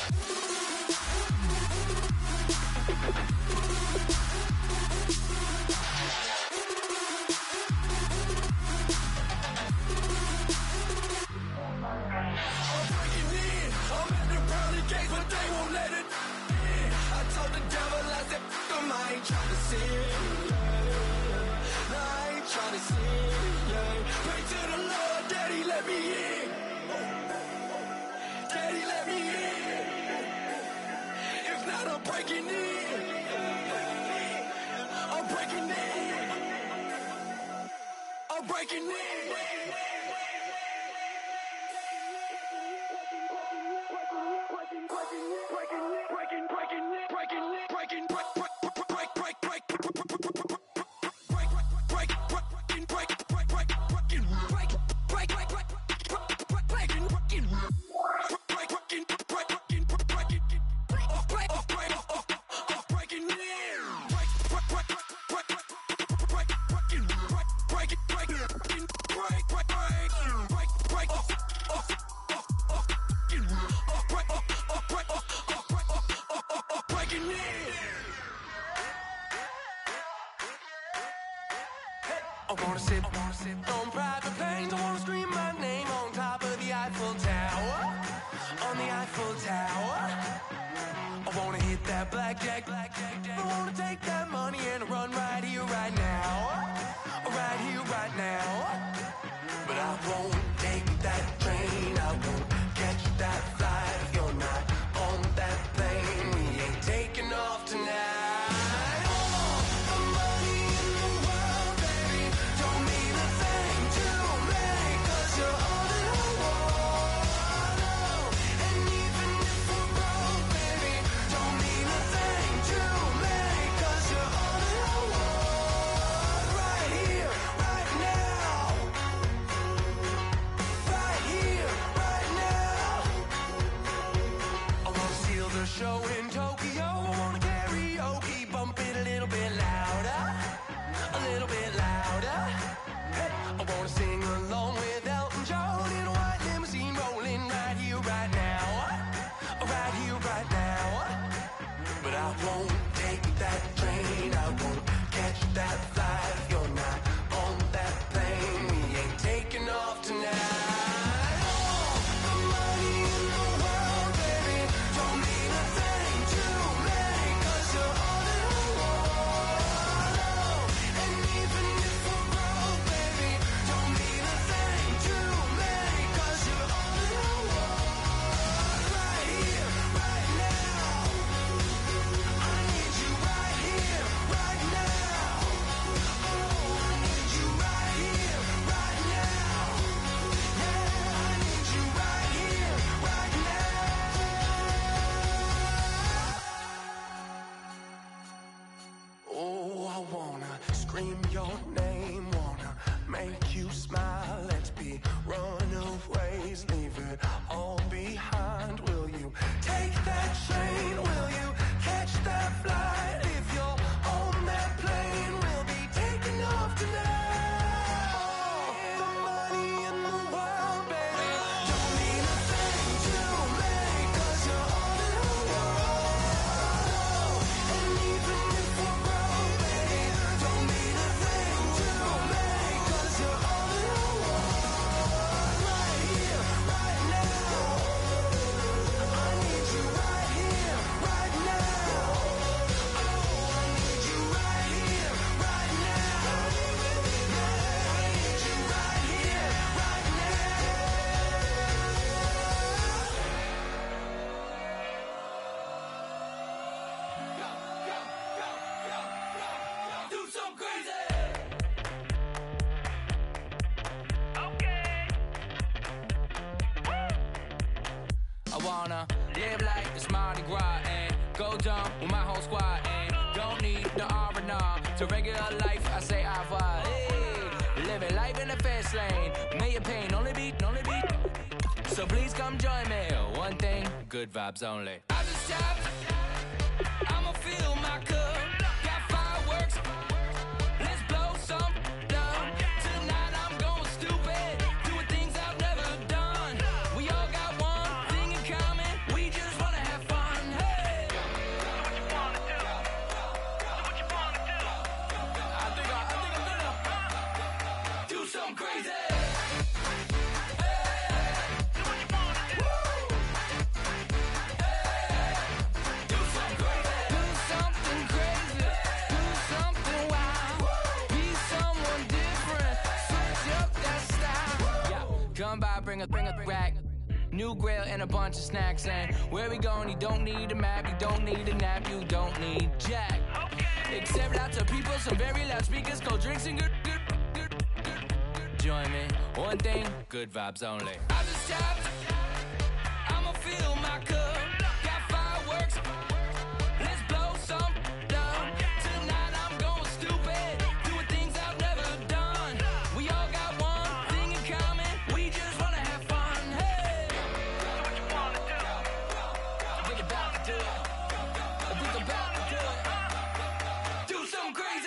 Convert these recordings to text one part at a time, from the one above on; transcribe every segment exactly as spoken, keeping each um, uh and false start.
I wanna sit, I wanna sit on private planes. I wanna scream my name on top of the Eiffel Tower. On the Eiffel Tower. I wanna hit that blackjack, blackjack. I wanna take that money and run right here, right now. Right here, right now. But I won't take that train. I won't catch that flight. If you're not on that plane, we ain't taking off tonight. Show in Tokyo, I wanna karaoke, bump it a little bit louder, a little bit louder. Hey, I wanna sing along with Elton John in a white limousine, rolling right here, right now, right here, right now. But I won't take that train, I won't catch that flight. If you're not on that plane, we ain't taking off tonight. Scream your name, wanna make you smile. Let's be runaways, leave it all behind. Will you take that train? Will you catch that flight? If you're on that plane, we'll be taking off tonight. The money in the world, baby, don't mean a thing to me, 'cause you're all in the world. And even if we're broke, baby, don't mean a thing to me, 'cause you're all in the world. Right here, right now. I need you right here, right now. Oh, I need you right here, right now. Yeah, I need you right here, right now. Go, go, go, go, go, go. Do some crazy. Okay. I wanna live like it's Mardi Gras and go dumb with my whole squad and don't need the R and R to regular life. I say au revoir. Hey, living life in the fast lane, million pain, only beat, only beat. So please come join me. One thing, good vibes only. I just tap, I'ma fill my cup. Got fireworks, let's blow some dumb. Tonight I'm going stupid, doing things I've never done. We all got one thing in common, we just wanna have bring a, bring a rack. New grill and a bunch of snacks. And where we going, you don't need a map, you don't need a nap, you don't need jack. Except lots of people, some very loud speakers, cold drinks and good, good, good, good, good. Join me, one thing, good vibes only. I just tapped, I'ma fill my cup. Got fireworks, let's blow some down. Tonight I'm going stupid, doing things I've never done. We all got one thing in common, we just wanna have fun. Hey, do what you wanna do. Think about to do it. Think about to do it. Do something crazy.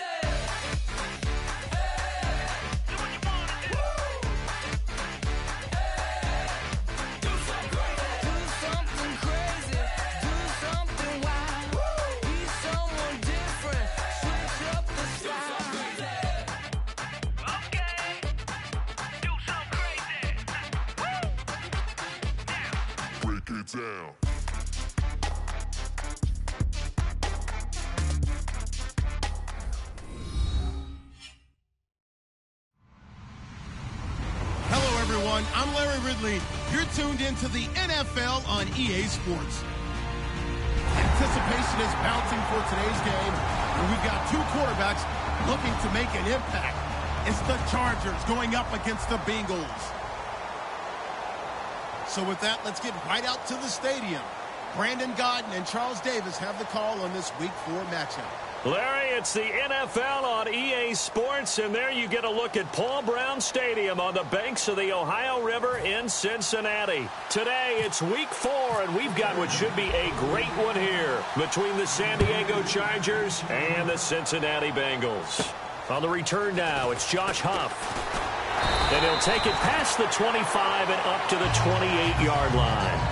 Down. Hello, everyone. I'm Larry Ridley. You're tuned into the N F L on E A Sports. Anticipation is bouncing for today's game, and we've got two quarterbacks looking to make an impact. It's the Chargers going up against the Bengals. So with that, let's get right out to the stadium. Brandon Gaudin and Charles Davis have the call on this week four matchup. Larry, it's the N F L on E A Sports, and there you get a look at Paul Brown Stadium on the banks of the Ohio River in Cincinnati. Today, it's week four, and we've got what should be a great one here between the San Diego Chargers and the Cincinnati Bengals. On the return now, it's Josh Huff. And he'll take it past the twenty-five and up to the twenty-eight yard line.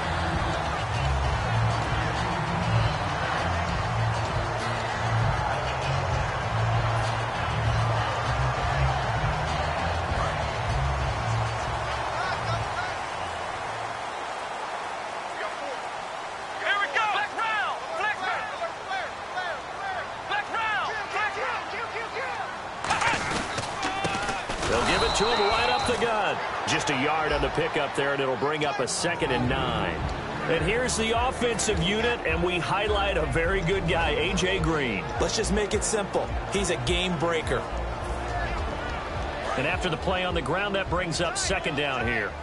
To him right up the gut. Just a yard on the pickup there, and it'll bring up a second and nine. And here's the offensive unit, and we highlight a very good guy, A J Green. Let's just make it simple. He's a game breaker. And after the play on the ground, that brings up second down here.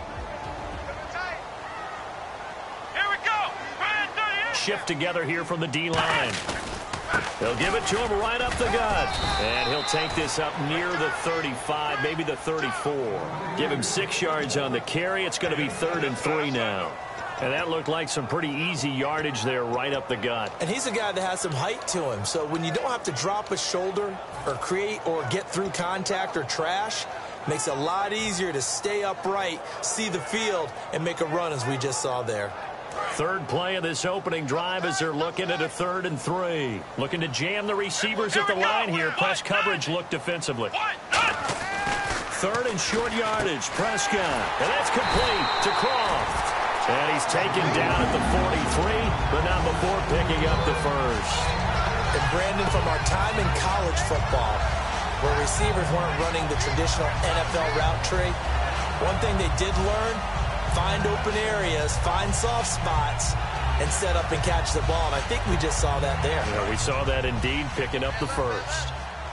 Here we go. Shift together here from the D-line. They'll give it to him right up the gut. And he'll take this up near the thirty-five, maybe the thirty-four. Give him six yards on the carry. It's going to be third and three now. And that looked like some pretty easy yardage there right up the gut. And he's a guy that has some height to him. So when you don't have to drop a shoulder or create or get through contact or trash, makes it a lot easier to stay upright, see the field, and make a run as we just saw there. Third play of this opening drive as they're looking at a third and three. Looking to jam the receivers at the line here. Press coverage look defensively. Third and short yardage. Prescott. And that's complete to Croft. And he's taken down at the forty-three, but not before picking up the first. And Brandon, from our time in college football, where receivers weren't running the traditional N F L route tree, one thing they did learn, find open areas, find soft spots, and set up and catch the ball. And I think we just saw that there. Yeah, we saw that indeed, picking up the first.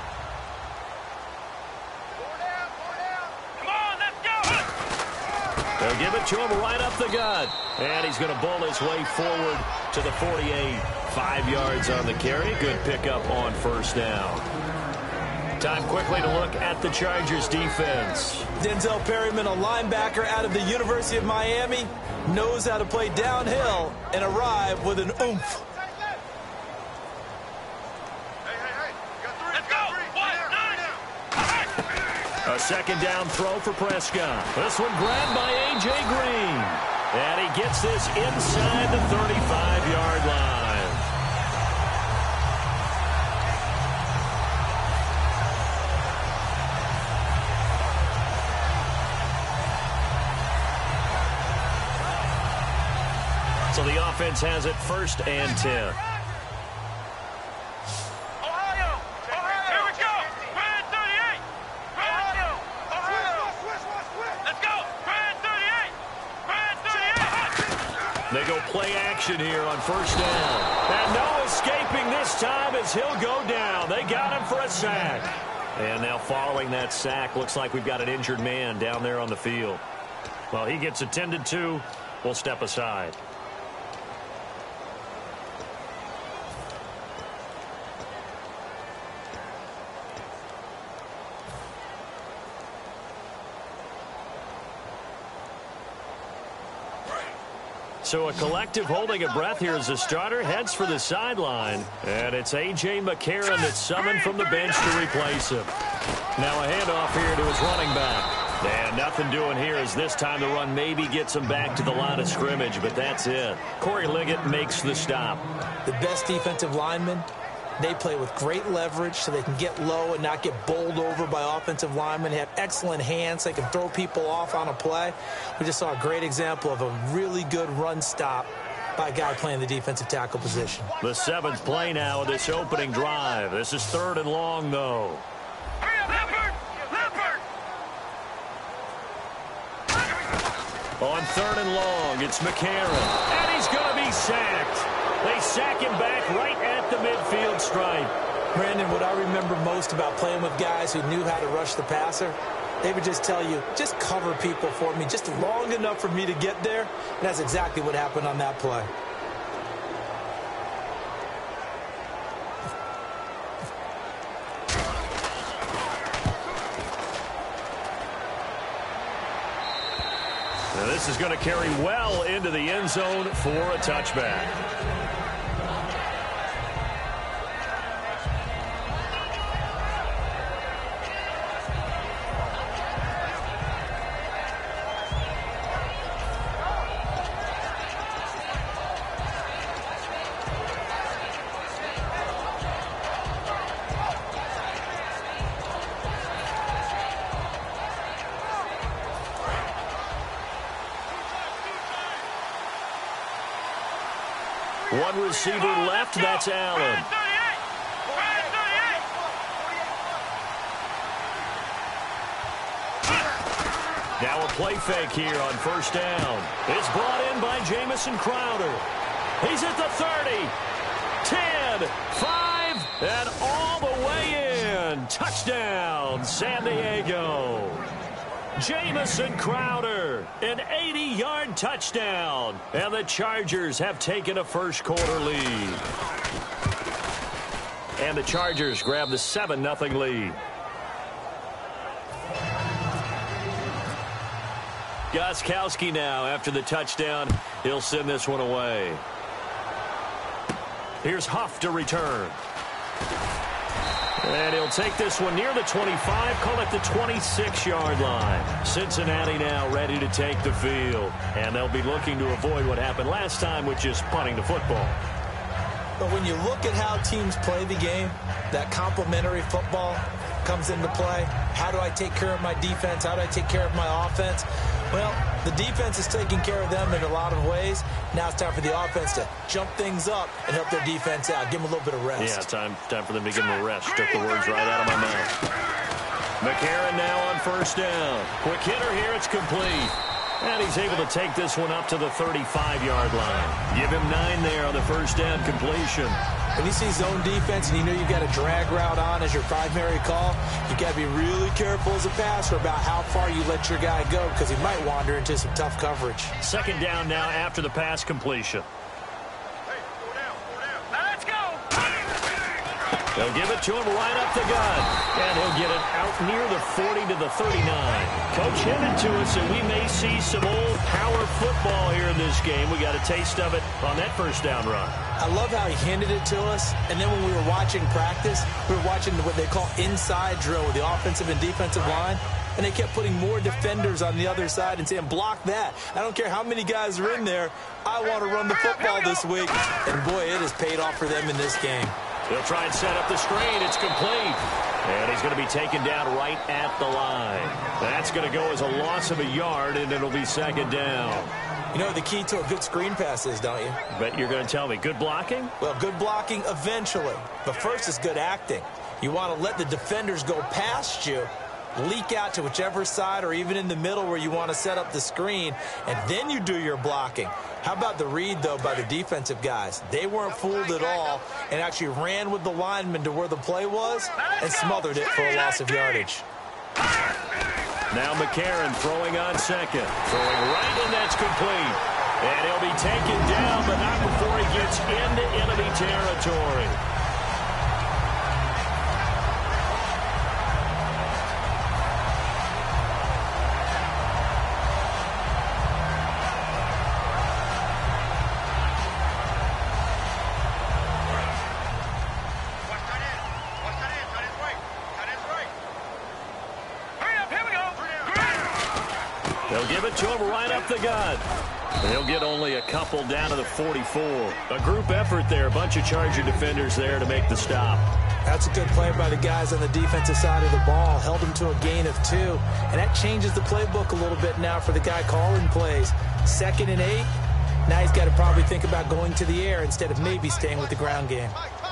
Come on, let's go. They'll give it to him right up the gut. And he's going to bowl his way forward to the forty-eight. Five yards on the carry. Good pickup on first down. Time quickly to look at the Chargers defense. Denzel Perryman, a linebacker out of the University of Miami, knows how to play downhill and arrive with an oomph. A second down throw for Prescott. This one grabbed by A J Green. And he gets this inside the thirty-five yard line. So the offense has it first and ten. Ohio! Ohio! Here we go! Brand thirty-eight! Ohio! Ohio! Let's go! Brand thirty-eight! go play action here on first down. And no escaping this time as he'll go down. They got him for a sack. And now following that sack, looks like we've got an injured man down there on the field. Well, he gets attended to. We'll step aside. So a collective holding of breath here as the starter heads for the sideline. And it's A J. McCarron that's summoned from the bench to replace him. Now a handoff here to his running back. And nothing doing here as this time the run maybe gets him back to the line of scrimmage, but that's it. Corey Liggett makes the stop. The best defensive linemen, they play with great leverage so they can get low and not get bowled over by offensive linemen. They have excellent hands. They can throw people off on a play. We just saw a great example of a really good run stop by a guy playing the defensive tackle position. The seventh play now of this opening drive. This is third and long, though. Leopard! Leopard! On third and long, it's McCarron. And he's going to be sacked. They sack him back right at the midfield stripe. Brandon, what I remember most about playing with guys who knew how to rush the passer, they would just tell you, just cover people for me, just long enough for me to get there. And that's exactly what happened on that play. Now this is going to carry well into the end zone for a touchback. One receiver left, that's Allen. Now a play fake here on first down. It's brought in by Jamison Crowder. He's at the thirty, ten, five, and all the way in. Touchdown, San Diego. Jamison Crowder, an eighty-yard touchdown. And the Chargers have taken a first-quarter lead. And the Chargers grab the seven nothing lead. Gostkowski now after the touchdown. He'll send this one away. Here's Huff to return. And he'll take this one near the twenty-five, call it the twenty-six yard line. Cincinnati now ready to take the field. And they'll be looking to avoid what happened last time, which is punting the football. But when you look at how teams play the game, that complementary football comes into play. How do I take care of my defense? How do I take care of my offense? Well, the defense is taking care of them in a lot of ways. Now it's time for the offense to jump things up and help their defense out. Give them a little bit of rest. Yeah, time, time for them to give them a rest. Took the words right out of my mouth. McCarron now on first down. Quick hitter here, it's complete. And he's able to take this one up to the thirty-five yard line. Give him nine there on the first down completion. When you see zone defense and you know you've got a drag route on as your primary call, you've got to be really careful as a passer about how far you let your guy go because he might wander into some tough coverage. Second down now after the pass completion. They'll give it to him right up the gut. And he'll get it out near the forty to the thirty-nine. Coach hinted to us that we may see some old power football here in this game. We got a taste of it on that first down run. I love how he handed it to us. And then when we were watching practice, we were watching what they call inside drill with the offensive and defensive line. And they kept putting more defenders on the other side and saying, block that. I don't care how many guys are in there. I want to run the football this week. And, boy, it has paid off for them in this game. He'll try and set up the screen. It's complete. And he's going to be taken down right at the line. That's going to go as a loss of a yard, and it'll be second down. You know what the key to a good screen pass is, don't you? But you're going to tell me, good blocking? Well, good blocking eventually. But first is good acting. You want to let the defenders go past you, leak out to whichever side or even in the middle where you want to set up the screen, and then you do your blocking. How about the read, though, by the defensive guys? They weren't fooled at all and actually ran with the lineman to where the play was and smothered it for a loss of yardage. Now McCarron throwing on second. Throwing right, and that's complete. And he'll be taken down, but not before he gets into enemy territory. They'll give it to him right up the gut. They'll get only a couple down to the forty-four. A group effort there. A bunch of Charger defenders there to make the stop. That's a good play by the guys on the defensive side of the ball. Held them to a gain of two. And that changes the playbook a little bit now for the guy calling plays. Second and eight. Now he's got to probably think about going to the air instead of maybe staying with the ground game.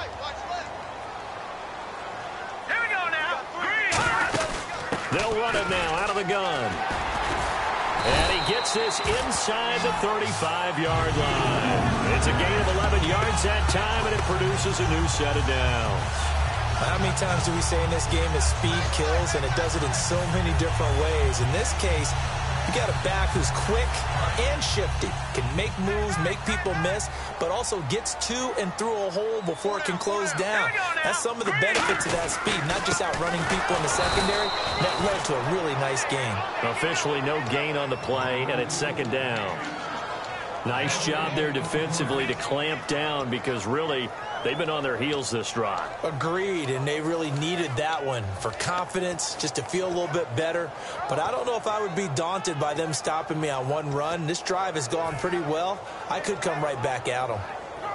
Here we go now. They'll run it now out of the gun. And he gets this inside the thirty-five-yard line. It's a gain of eleven yards that time, and it produces a new set of downs. How many times do we say in this game that speed kills, and it does it in so many different ways? In this case, you got a back who's quick and shifty, can make moves, make people miss, but also gets to and through a hole before it can close down. That's some of the benefits of that speed, not just outrunning people in the secondary. That led to a really nice gain. Officially no gain on the play, and it's second down. Nice job there defensively to clamp down, because really they've been on their heels this drive. Agreed, and they really needed that one for confidence, just to feel a little bit better. But I don't know if I would be daunted by them stopping me on one run. This drive has gone pretty well. I could come right back at them.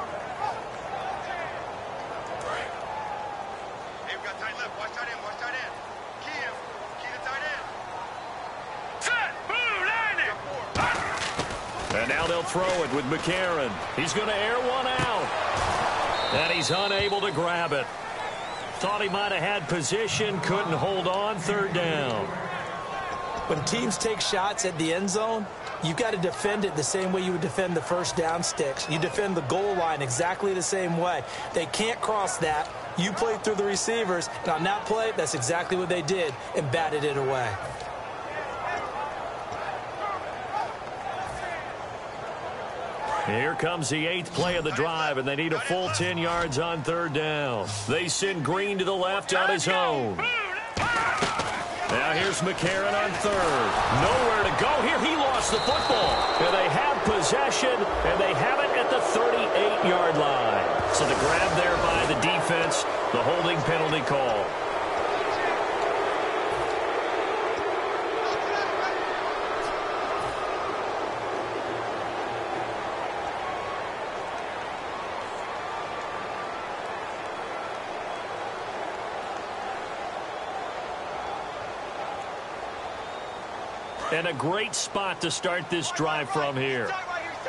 They've got tight left. Watch tight end. Watch tight end. Key him. Key the tight end. Set. Blue landing. And now they'll throw it with McCarron. He's going to air one out. And he's unable to grab it. Thought he might have had position, couldn't hold on, third down. When teams take shots at the end zone, you've got to defend it the same way you would defend the first down sticks. You defend the goal line exactly the same way. They can't cross that. You played through the receivers. And on that play, that's exactly what they did and batted it away. Here comes the eighth play of the drive, and they need a full ten yards on third down. They send Green to the left on his own. Now here's McCarron on third. Nowhere to go here. He lost the football. And they have possession, and they have it at the thirty-eight-yard line. So the grab there by the defense, the holding penalty call. And a great spot to start this drive from here. All right,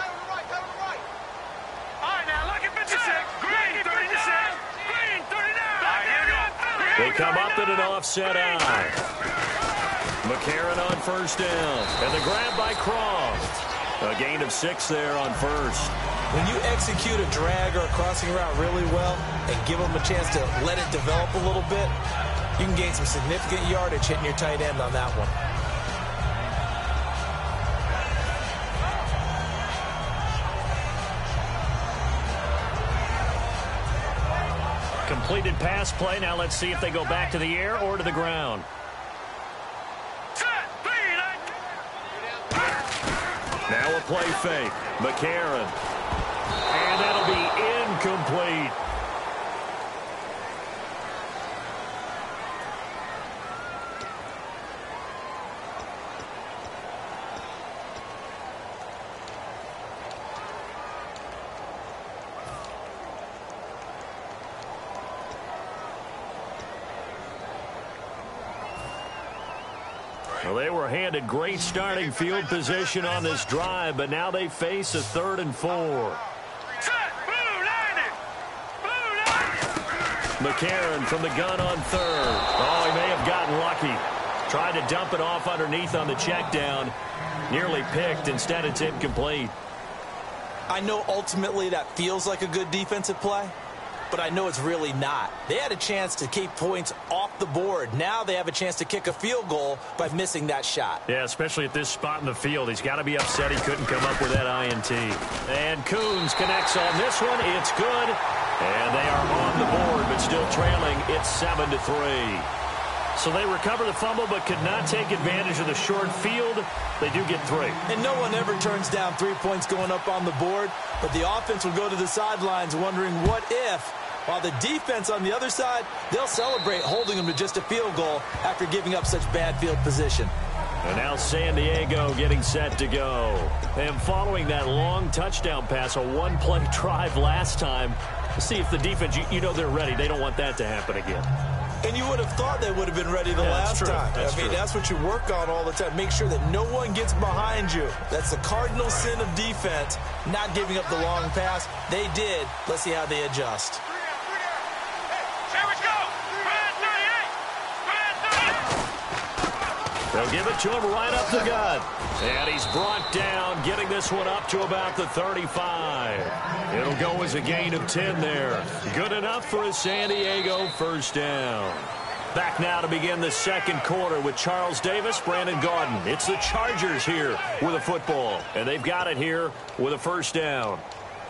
now look at fifty-six. Green, thirty-six. Green, thirty-nine. All right, here we go. They come up in an offset eye. McCarron on first down. And the grab by Croft. A gain of six there on first. When you execute a drag or a crossing route really well and give them a chance to let it develop a little bit, you can gain some significant yardage hitting your tight end on that one. Completed pass play. Now let's see if they go back to the air or to the ground. Now a play fake. McCarron. And that'll be incomplete. Well, they were handed great starting field position on this drive, but now they face a third and four. McCarron from the gun on third. Oh, he may have gotten lucky. Tried to dump it off underneath on the check down. Nearly picked. Instead, it's incomplete. I know ultimately that feels like a good defensive play, but I know it's really not. They had a chance to keep points off the board. Now they have a chance to kick a field goal by missing that shot. Yeah, especially at this spot in the field. He's got to be upset he couldn't come up with that I N T. And Coons connects on this one. It's good. And they are on the board, but still trailing. It's seven to three. So they recover the fumble, but could not take advantage of the short field. They do get three. And no one ever turns down three points going up on the board, but the offense will go to the sidelines wondering what if, while the defense on the other side, they'll celebrate holding them to just a field goal after giving up such bad field position. And now San Diego getting set to go. And following that long touchdown pass, a one-play drive last time, see if the defense, you, you know they're ready. They don't want that to happen again. And you would have thought they would have been ready the yeah, last that's time. That's I mean, true. that's what you work on all the time. Make sure that no one gets behind you. That's the cardinal sin of defense, not giving up the long pass. They did. Let's see how they adjust. They'll give it to him right up the gut. And he's brought down, getting this one up to about the thirty-five. It'll go as a gain of ten there. Good enough for a San Diego first down. Back now to begin the second quarter with Charles Davis, Brandon Gaudin. It's the Chargers here with a football. And they've got it here with a first down.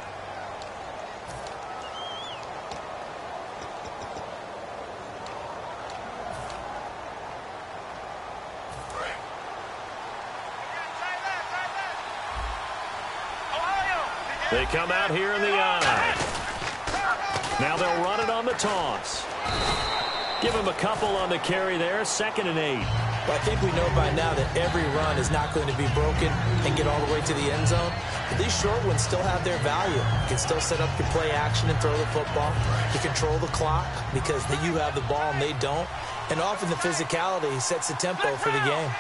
They come out here in the eye. Now they'll run it on the toss. Give him a couple on the carry there. Second and eight. Well, I think we know by now that every run is not going to be broken and get all the way to the end zone. But these short ones still have their value. You can still set up your play action and throw the football. You control the clock because you have the ball and they don't. And often the physicality sets the tempo for the game.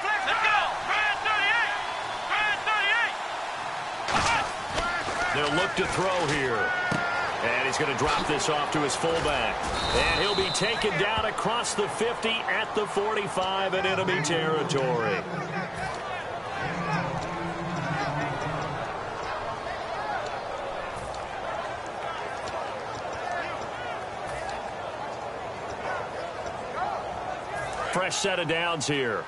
They'll look to throw here. And he's going to drop this off to his fullback. And he'll be taken down across the fifty at the forty-five in enemy territory. Fresh set of downs here.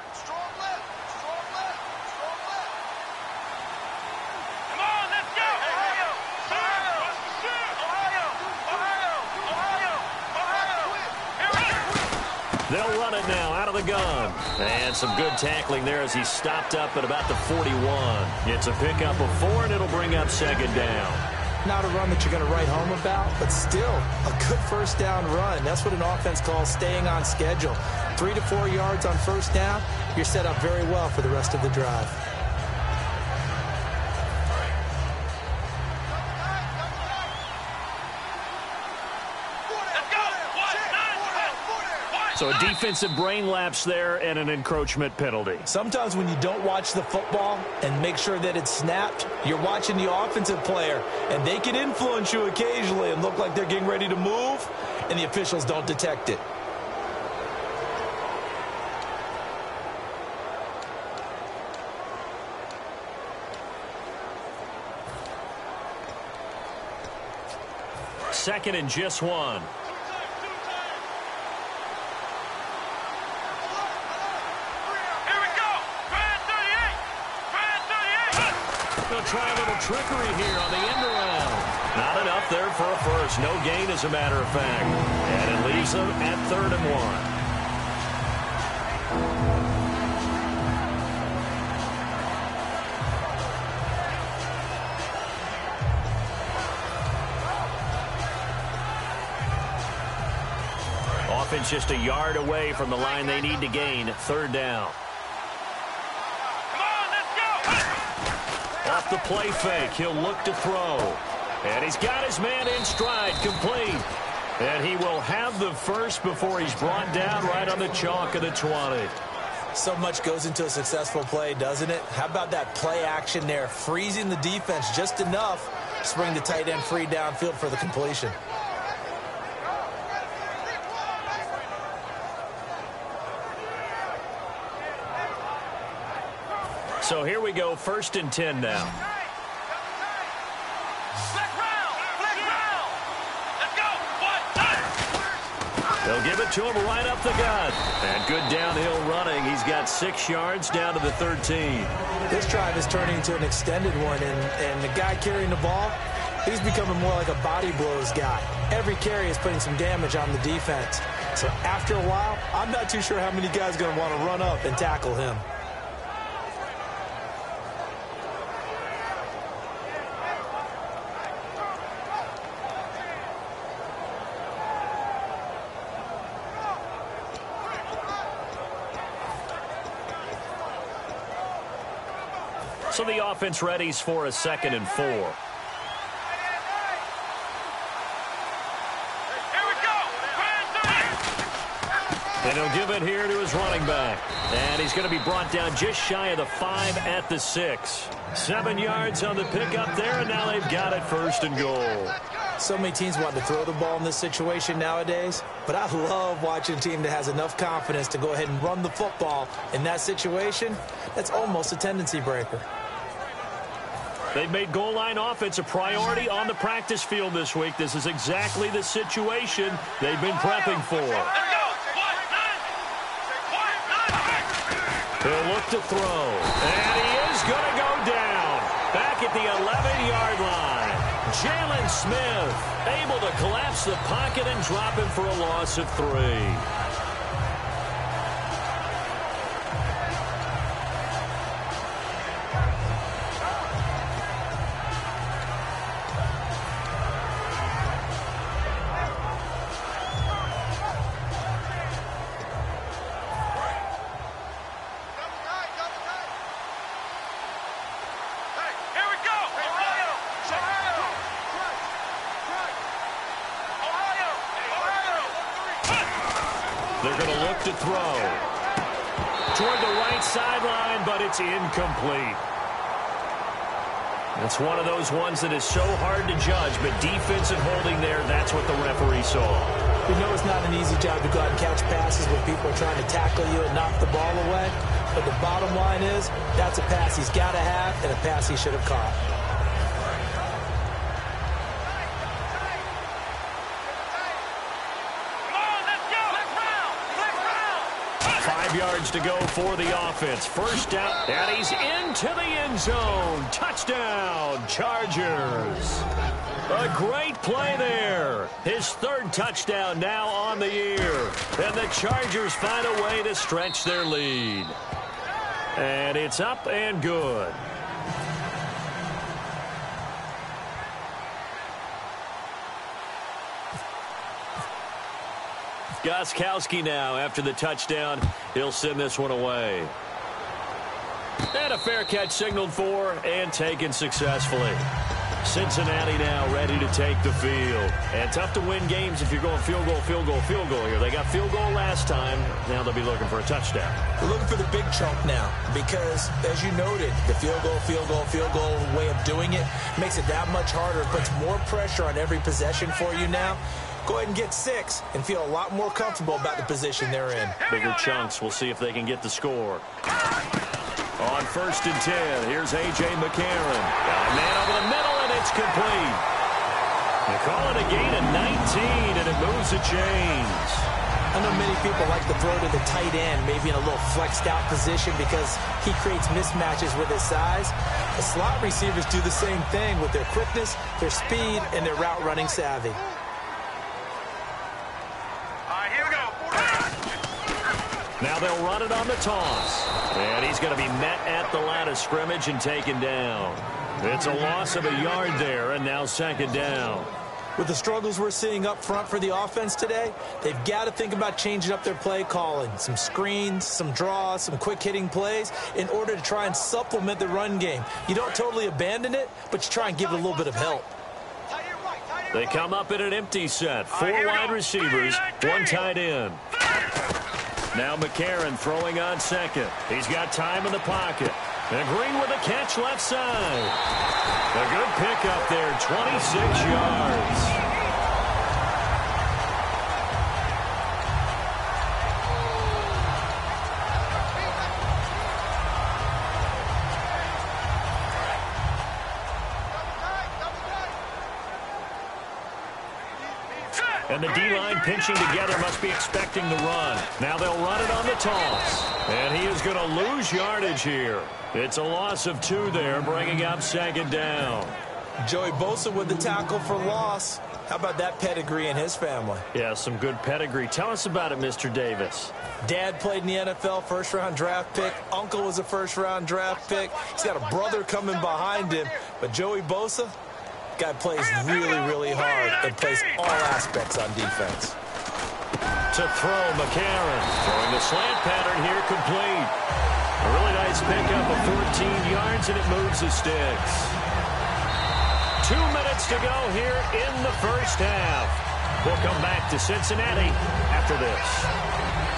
They'll run it now out of the gun. And some good tackling there as he stopped up at about the forty-one. It's a pickup of four, and it'll bring up second down. Not a run that you're going to write home about, but still a good first down run. That's what an offense calls staying on schedule. Three to four yards on first down, you're set up very well for the rest of the drive. So a defensive brain lapse there and an encroachment penalty. Sometimes when you don't watch the football and make sure that it's snapped, you're watching the offensive player, and they can influence you occasionally and look like they're getting ready to move, and the officials don't detect it. Second and just one. They'll try a little trickery here on the end around. Not enough there for a first. No gain, as a matter of fact. And it leaves them at third and one. Offense just a yard away from the line they need to gain. Third down. Off the play fake, he'll look to throw. And he's got his man in stride, complete. And he will have the first before he's brought down right on the chalk of the twenty. So much goes into a successful play, doesn't it? How about that play action there, freezing the defense just enough to bring the tight end free downfield for the completion. So here we go, first and ten now. They'll give it to him right up the gut. And good downhill running. He's got six yards down to the thirteen. This drive is turning into an extended one, and, and the guy carrying the ball, he's becoming more like a body blows guy. Every carry is putting some damage on the defense. So after a while, I'm not too sure how many guys are going to want to run up and tackle him. So the offense readies for a second and four. Here we go. And he'll give it here to his running back. And he's going to be brought down just shy of the five at the six. Seven yards on the pickup there, and now they've got it first and goal. So many teams want to throw the ball in this situation nowadays, but I love watching a team that has enough confidence to go ahead and run the football in that situation. That's almost a tendency breaker. They've made goal line offense a priority on the practice field this week. This is exactly the situation they've been prepping for. He'll look to throw, and he is going to go down back at the eleven-yard line. Jalen Smith able to collapse the pocket and drop him for a loss of three. They're going to look to throw toward the right sideline, but it's incomplete. It's one of those ones that is so hard to judge, but defensive holding there, that's what the referee saw. We know it's not an easy job to go out and catch passes when people are trying to tackle you and knock the ball away, but the bottom line is that's a pass he's got to have and a pass he should have caught. Yards to go for the offense. First down, and he's into the end zone. Touchdown, Chargers. A great play there. His third touchdown now on the year. And the Chargers find a way to stretch their lead. And it's up and good. Gostkowski now after the touchdown. He'll send this one away. And a fair catch signaled for and taken successfully. Cincinnati now ready to take the field. And tough to win games if you're going field goal, field goal, field goal here. They got field goal last time. Now they'll be looking for a touchdown. We're looking for the big chunk now because, as you noted, the field goal, field goal, field goal way of doing it makes it that much harder. It puts more pressure on every possession for you now. Go ahead and get six and feel a lot more comfortable about the position they're in. Bigger chunks. We'll see if they can get the score. On first and ten, here's A J McCarron. Got a man over the middle, and it's complete. They call it a gain of nineteen, and it moves the chains. I know many people like to throw to the tight end, maybe in a little flexed out position because he creates mismatches with his size. The slot receivers do the same thing with their quickness, their speed, and their route running savvy. Now they'll run it on the toss. And he's going to be met at the line of scrimmage and taken down. It's a loss of a yard there, and now second down. With the struggles we're seeing up front for the offense today, they've got to think about changing up their play calling. Some screens, some draws, some quick-hitting plays in order to try and supplement the run game. You don't totally abandon it, but you try and give it a little bit of help. They come up in an empty set. Four wide receivers, one tight end. Now McCarron throwing on second. He's got time in the pocket. And Green with a catch left side. A good pickup there, twenty-six yards. And the D-line pinching together must be expecting the run. Now they'll run it on the toss. And he is going to lose yardage here. It's a loss of two there, bringing up second down. Joey Bosa with the tackle for loss. How about that pedigree in his family? Yeah, some good pedigree. Tell us about it, Mister Davis. Dad played in the N F L, first-round draft pick. Uncle was a first-round draft pick. He's got a brother coming behind him. But Joey Bosa, guy plays really, really hard and plays all aspects on defense. To throw, McCarron. Throwing the slant pattern here, complete. A really nice pickup of fourteen yards, and it moves the sticks. Two minutes to go here in the first half. We'll come back to Cincinnati after this.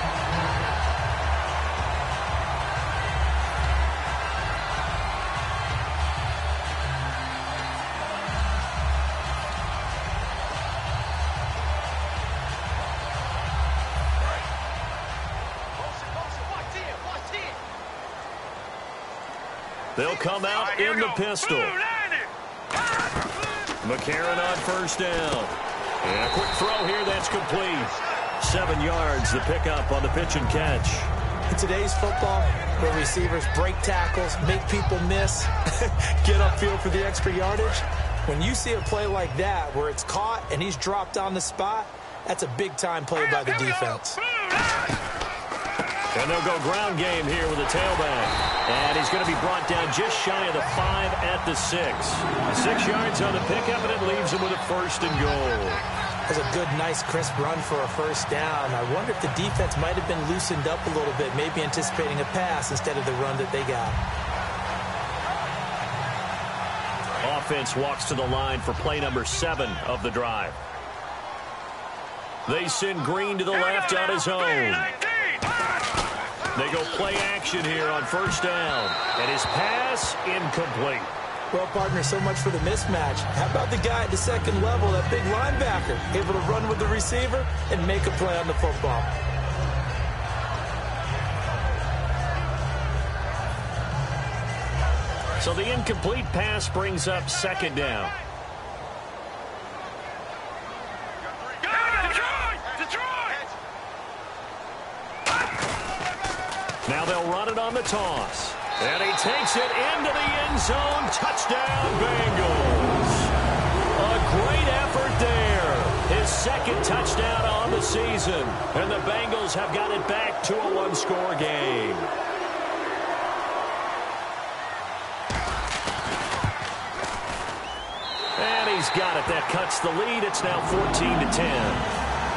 They'll come out in the pistol. McCarron on first down. And a quick throw here that's complete. Seven yards, the pickup on the pitch and catch. In today's football, where receivers break tackles, make people miss, get upfield for the extra yardage, when you see a play like that where it's caught and he's dropped on the spot, that's a big-time play by the defense. And they'll go ground game here with a tailback. And he's going to be brought down just shy of the five at the six. Six yards on the pickup, and it leaves him with a first and goal. That's a good, nice, crisp run for a first down. I wonder if the defense might have been loosened up a little bit, maybe anticipating a pass instead of the run that they got. Offense walks to the line for play number seven of the drive. They send Green to the left on his own. They go play action here on first down. And his pass incomplete. Well, partner, so much for the mismatch. How about the guy at the second level, that big linebacker, able to run with the receiver and make a play on the football? So the incomplete pass brings up second down. Now they'll run it on the toss. And he takes it into the end zone. Touchdown, Bengals. A great effort there. His second touchdown on the season. And the Bengals have got it back to a one-score game. And he's got it. That cuts the lead. It's now fourteen to ten.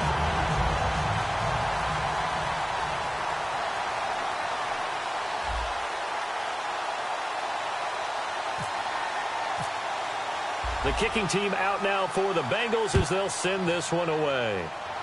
The kicking team out now for the Bengals as they'll send this one away.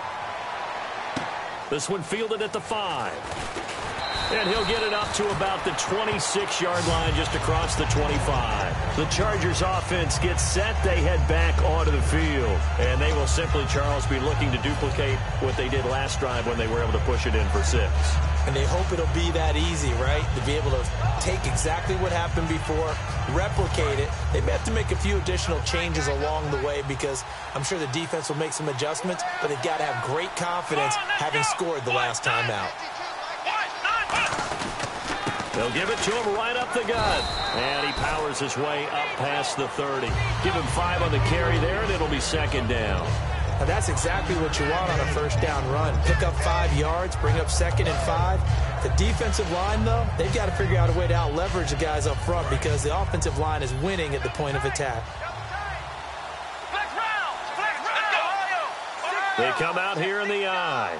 This one fielded at the five. And he'll get it up to about the twenty-six yard line, just across the twenty-five. The Chargers offense gets set. They head back onto the field. And they will simply, Charles, be looking to duplicate what they did last drive when they were able to push it in for six. And they hope it'll be that easy, right? To be able to take exactly what happened before, replicate it. They may have to make a few additional changes along the way because I'm sure the defense will make some adjustments, but they've got to have great confidence having scored the last time out. They'll give it to him right up the gut. And he powers his way up past the thirty. Give him five on the carry there, and it'll be second down. Now that's exactly what you want on a first down run. Pick up five yards, bring up second and five. The defensive line, though, they've got to figure out a way to out-leverage the guys up front because the offensive line is winning at the point of attack. They come out here in the eye.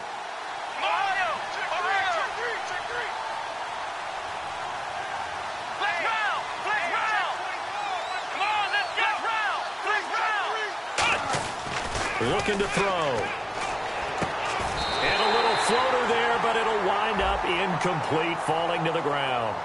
Looking to throw. And a little floater there, but it'll wind up incomplete, falling to the ground.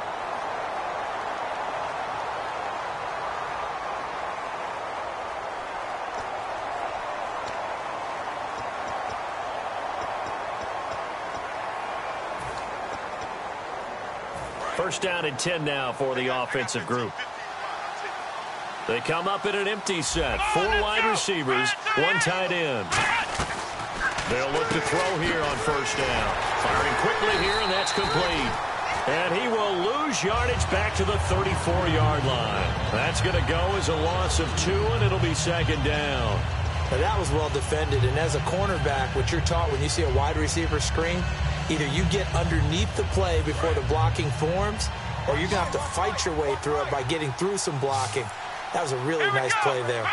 First down and ten now for the offensive group. They come up in an empty set. Four wide receivers, one tight end. They'll look to throw here on first down. Firing quickly here, and that's complete. And he will lose yardage back to the thirty-four-yard line. That's going to go as a loss of two, and it'll be second down. Now that was well defended, and as a cornerback, what you're taught when you see a wide receiver screen, either you get underneath the play before the blocking forms, or you're going to have to fight your way through it by getting through some blocking. That was a really nice play there.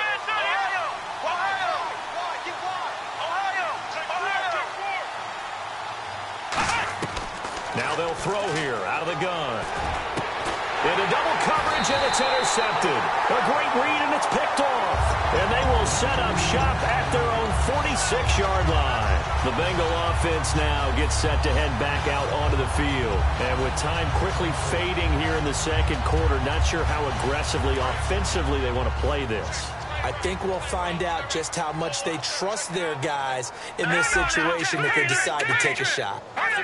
Now they'll throw here out of the gun. Into double coverage, and it's intercepted. A great read, and it's picked off. And they will set up shop at their own forty-six-yard line. The Bengal offense now gets set to head back out onto the field. And with time quickly fading here in the second quarter, not sure how aggressively, offensively they want to play this. I think we'll find out just how much they trust their guys in this situation if they decide to take a shot.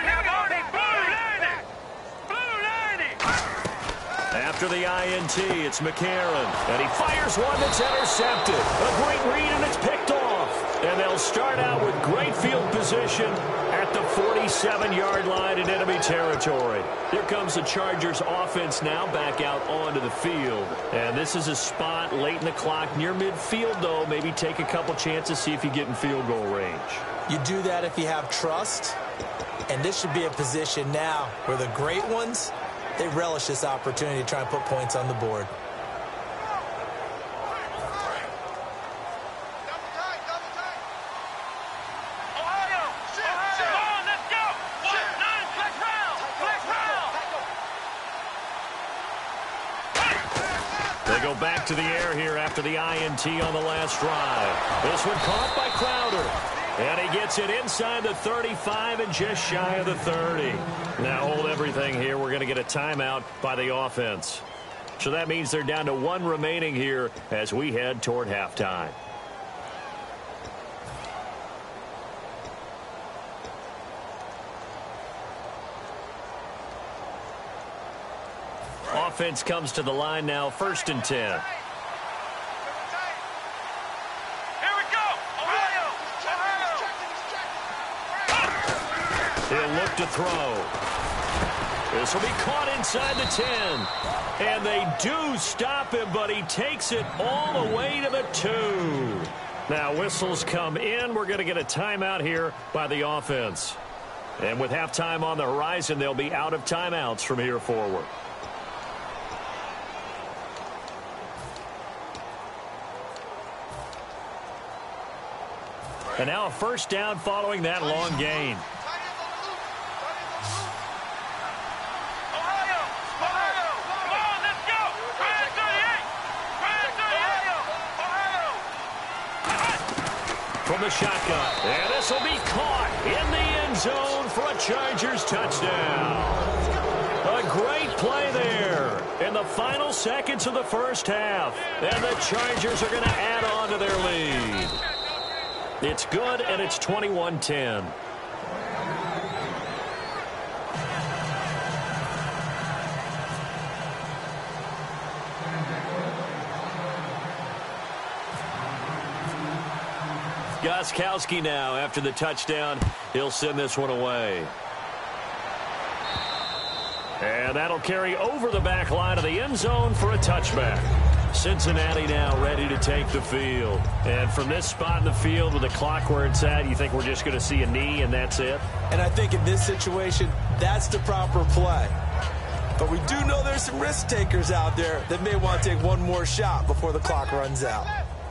After the I N T, it's McCarron. And he fires one that's intercepted. A great read, and it's picked off. And they'll start out with great field position at the forty-seven-yard line in enemy territory. Here comes the Chargers offense now back out onto the field. And this is a spot late in the clock near midfield, though. Maybe take a couple chances, see if you get in field goal range. You do that if you have trust. And this should be a position now where the great ones, they relish this opportunity to try and put points on the board. They go back to the air here after the I N T on the last drive. This one caught by Crowder. And he gets it inside the thirty-five and just shy of the thirty. Now hold everything here. We're going to get a timeout by the offense. So that means they're down to one remaining here as we head toward halftime. Offense comes to the line now, first and ten. He'll look to throw. This will be caught inside the ten. And they do stop him, but he takes it all the way to the two. Now whistles come in. We're going to get a timeout here by the offense. And with halftime on the horizon, they'll be out of timeouts from here forward. And now a first down following that long gain. From the shotgun, and this will be caught in the end zone for a Chargers touchdown. A great play there in the final seconds of the first half, and the Chargers are going to add on to their lead. It's good, and it's twenty-one ten. Gostkowski now after the touchdown. He'll send this one away. And that'll carry over the back line of the end zone for a touchback. Cincinnati now ready to take the field. And from this spot in the field with the clock where it's at, you think we're just going to see a knee and that's it? And I think in this situation, that's the proper play. But we do know there's some risk takers out there that may want to take one more shot before the clock runs out.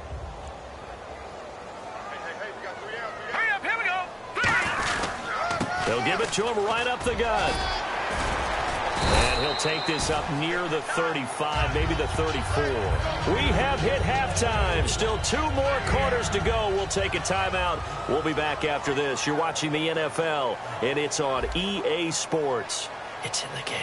They'll give it to him right up the gut. And he'll take this up near the thirty-five, maybe the thirty-four. We have hit halftime. Still two more quarters to go. We'll take a timeout. We'll be back after this. You're watching the N F L, and it's on E A Sports. It's in the game.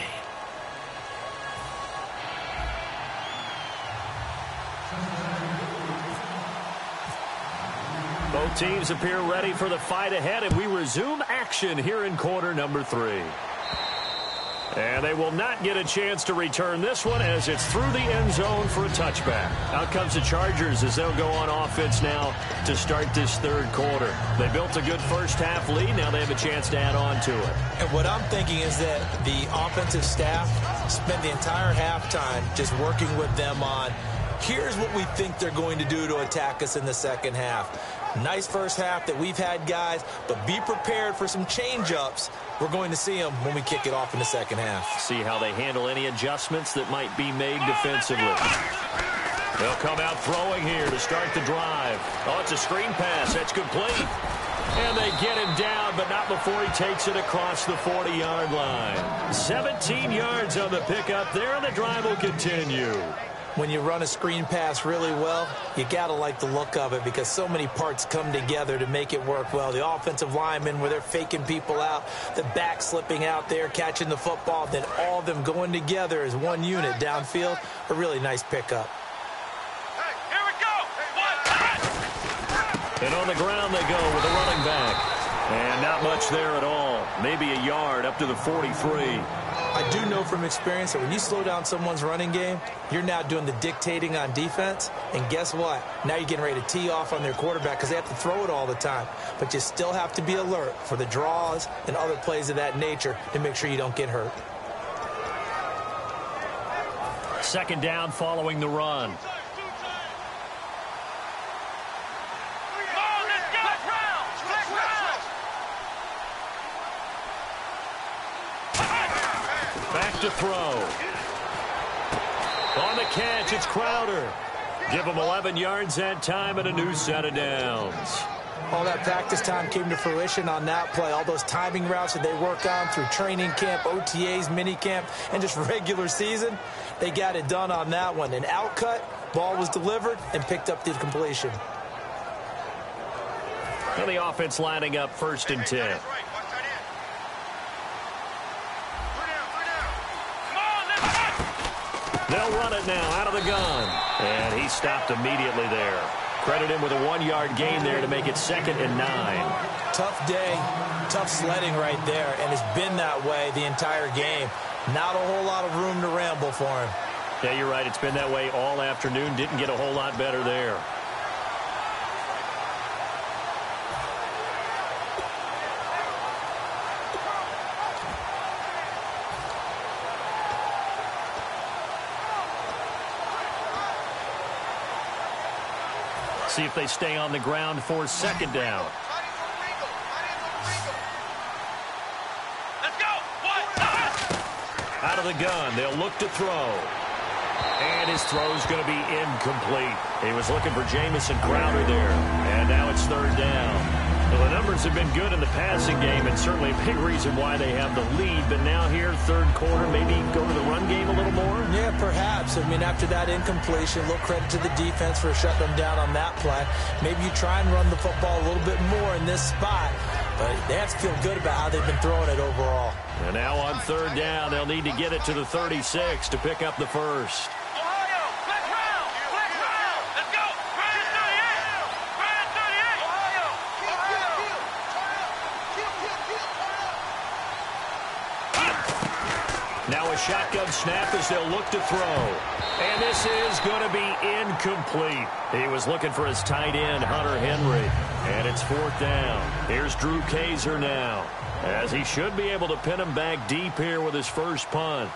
Both teams appear ready for the fight ahead, and we resume action here in quarter number three. And they will not get a chance to return this one as it's through the end zone for a touchback. Out comes the Chargers as they'll go on offense now to start this third quarter. They built a good first half lead. Now they have a chance to add on to it. And what I'm thinking is that the offensive staff spent the entire halftime just working with them on, here's what we think they're going to do to attack us in the second half. Nice first half that we've had, guys, but be prepared for some change-ups. We're going to see them when we kick it off in the second half. See how they handle any adjustments that might be made defensively. They'll come out throwing here to start the drive. Oh, it's a screen pass. That's complete. And they get him down, but not before he takes it across the forty-yard line. seventeen yards on the pickup there, and the drive will continue. When you run a screen pass really well, you got to like the look of it because so many parts come together to make it work well. The offensive linemen, where they're faking people out, the back slipping out there, catching the football, then all of them going together as one unit downfield, a really nice pickup. Hey, here we go. And on the ground they go with the running back. And not much there at all. Maybe a yard up to the forty-three. I do know from experience that when you slow down someone's running game, you're now doing the dictating on defense. And guess what? Now you're getting ready to tee off on their quarterback because they have to throw it all the time. But you still have to be alert for the draws and other plays of that nature to make sure you don't get hurt. Second down following the run. Back to throw. On the catch, it's Crowder. Give him eleven yards that time and a new set of downs. All that practice time came to fruition on that play. All those timing routes that they work on through training camp, O T As, mini camp, and just regular season, they got it done on that one. An outcut, ball was delivered, and picked up the completion. And the offense lining up first and ten. They'll run it now out of the gun. And he stopped immediately there. Credit him with a one-yard gain there to make it second and nine. Tough day, tough sledding right there, and it's been that way the entire game. Not a whole lot of room to ramble for him. Yeah, you're right. It's been that way all afternoon. Didn't get a whole lot better there. See if they stay on the ground for second down. Let's go. What? Out of the gun, they'll look to throw. And his throw's going to be incomplete. He was looking for Jamison Crowder there. And now it's third down. Well, the numbers have been good in the passing game, and certainly a big reason why they have the lead. But now here, third quarter, maybe go to the run game a little more? Yeah, perhaps. I mean, after that incompletion, a little credit to the defense for shutting them down on that play. Maybe you try and run the football a little bit more in this spot. But they have to feel good about how they've been throwing it overall. And now on third down, they'll need to get it to the thirty-six to pick up the first. Now a shotgun snap as they'll look to throw. And this is going to be incomplete. He was looking for his tight end, Hunter Henry. And it's fourth down. Here's Drew Kaiser now, as he should be able to pin him back deep here with his first punt.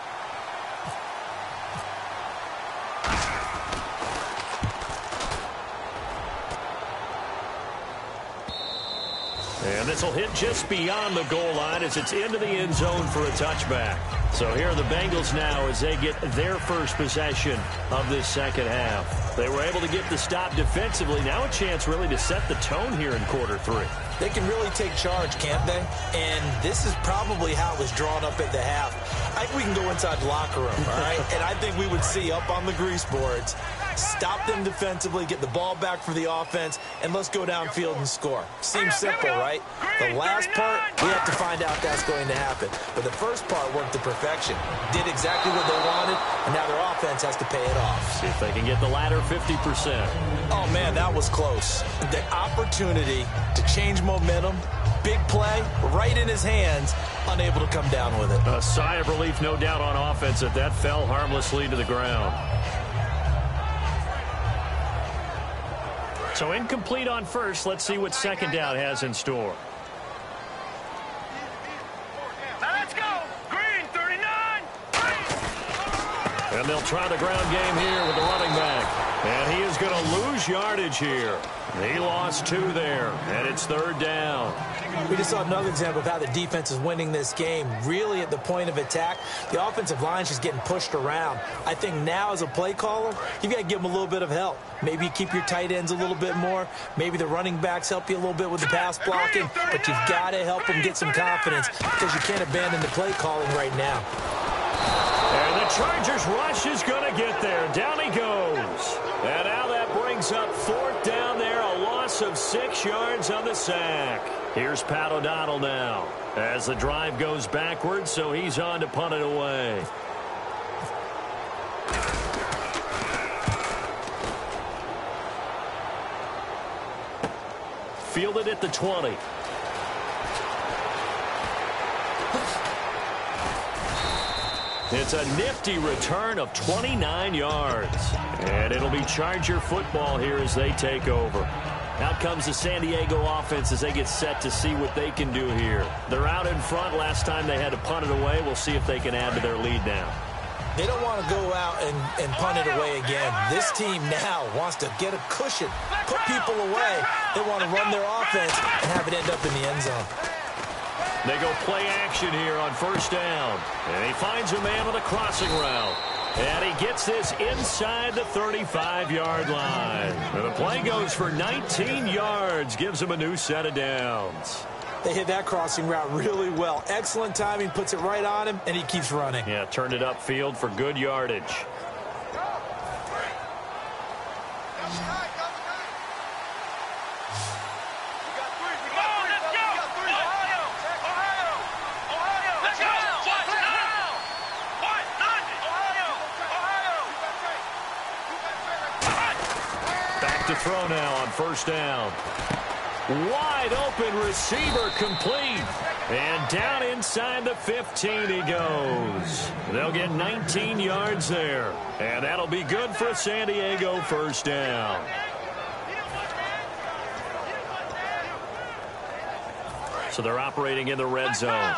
And this will hit just beyond the goal line as it's into the end zone for a touchback. So here are the Bengals now as they get their first possession of this second half. They were able to get the stop defensively. Now a chance really to set the tone here in quarter three. They can really take charge, can't they? And this is probably how it was drawn up at the half. I think we can go inside the locker room, all right? And I think we would see up on the grease boards, stop them defensively, get the ball back for the offense, and let's go downfield and score. Seems simple, right? The last part, we have to find out that's going to happen. But the first part worked to perfection. Did exactly what they wanted, and now their offense has to pay it off. See if they can get the latter fifty percent. Oh, man, that was close. The opportunity to change momentum Big play, right in his hands, unable to come down with it. A sigh of relief, no doubt, on offense that that fell harmlessly to the ground. So incomplete on first. Let's see what second down has in store. Let's go! Green, thirty-nine! And they'll try the ground game here with the running back. And he is going to lose yardage here. He lost two there, and it's third down. We just saw another example of how the defense is winning this game. Really at the point of attack, the offensive line is just getting pushed around. I think now as a play caller, you've got to give them a little bit of help. Maybe you keep your tight ends a little bit more. Maybe the running backs help you a little bit with the pass blocking. But you've got to help them get some confidence because you can't abandon the play calling right now. And the Chargers rush is going to get there. Down he goes. And now that brings up fourth down there. A loss of six yards on the sack. Here's Pat O'Donnell now as the drive goes backwards, so he's on to punt it away. Fielded at the twenty. It's a nifty return of twenty-nine yards. And it'll be Charger football here as they take over. Out comes the San Diego offense as they get set to see what they can do here. They're out in front. Last time they had to punt it away. We'll see if they can add to their lead now. They don't want to go out and, and punt it away again. This team now wants to get a cushion, put people away. They want to run their offense and have it end up in the end zone. They go play action here on first down. And he finds a man on the crossing route. And he gets this inside the thirty-five yard line. And the play goes for nineteen yards, gives him a new set of downs. They hit that crossing route really well. Excellent timing, puts it right on him, and he keeps running. Yeah, turned it upfield for good yardage. To throw now on first down. Wide open receiver complete. And down inside the fifteen he goes. They'll get nineteen yards there. And that'll be good for a San Diego first down. So they're operating in the red zone.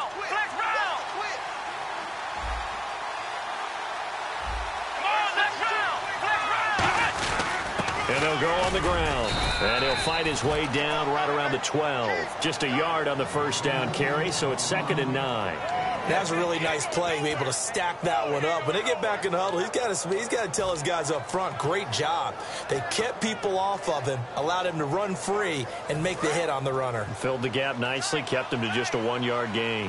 And they'll go on the ground. And he'll fight his way down right around the twelve. Just a yard on the first down carry, so it's second and nine. That's a really nice play, be able to stack that one up. When they get back in the huddle, he's got to he's got to tell his guys up front, great job. They kept people off of him, allowed him to run free and make the hit on the runner. Filled the gap nicely, kept him to just a one-yard gain.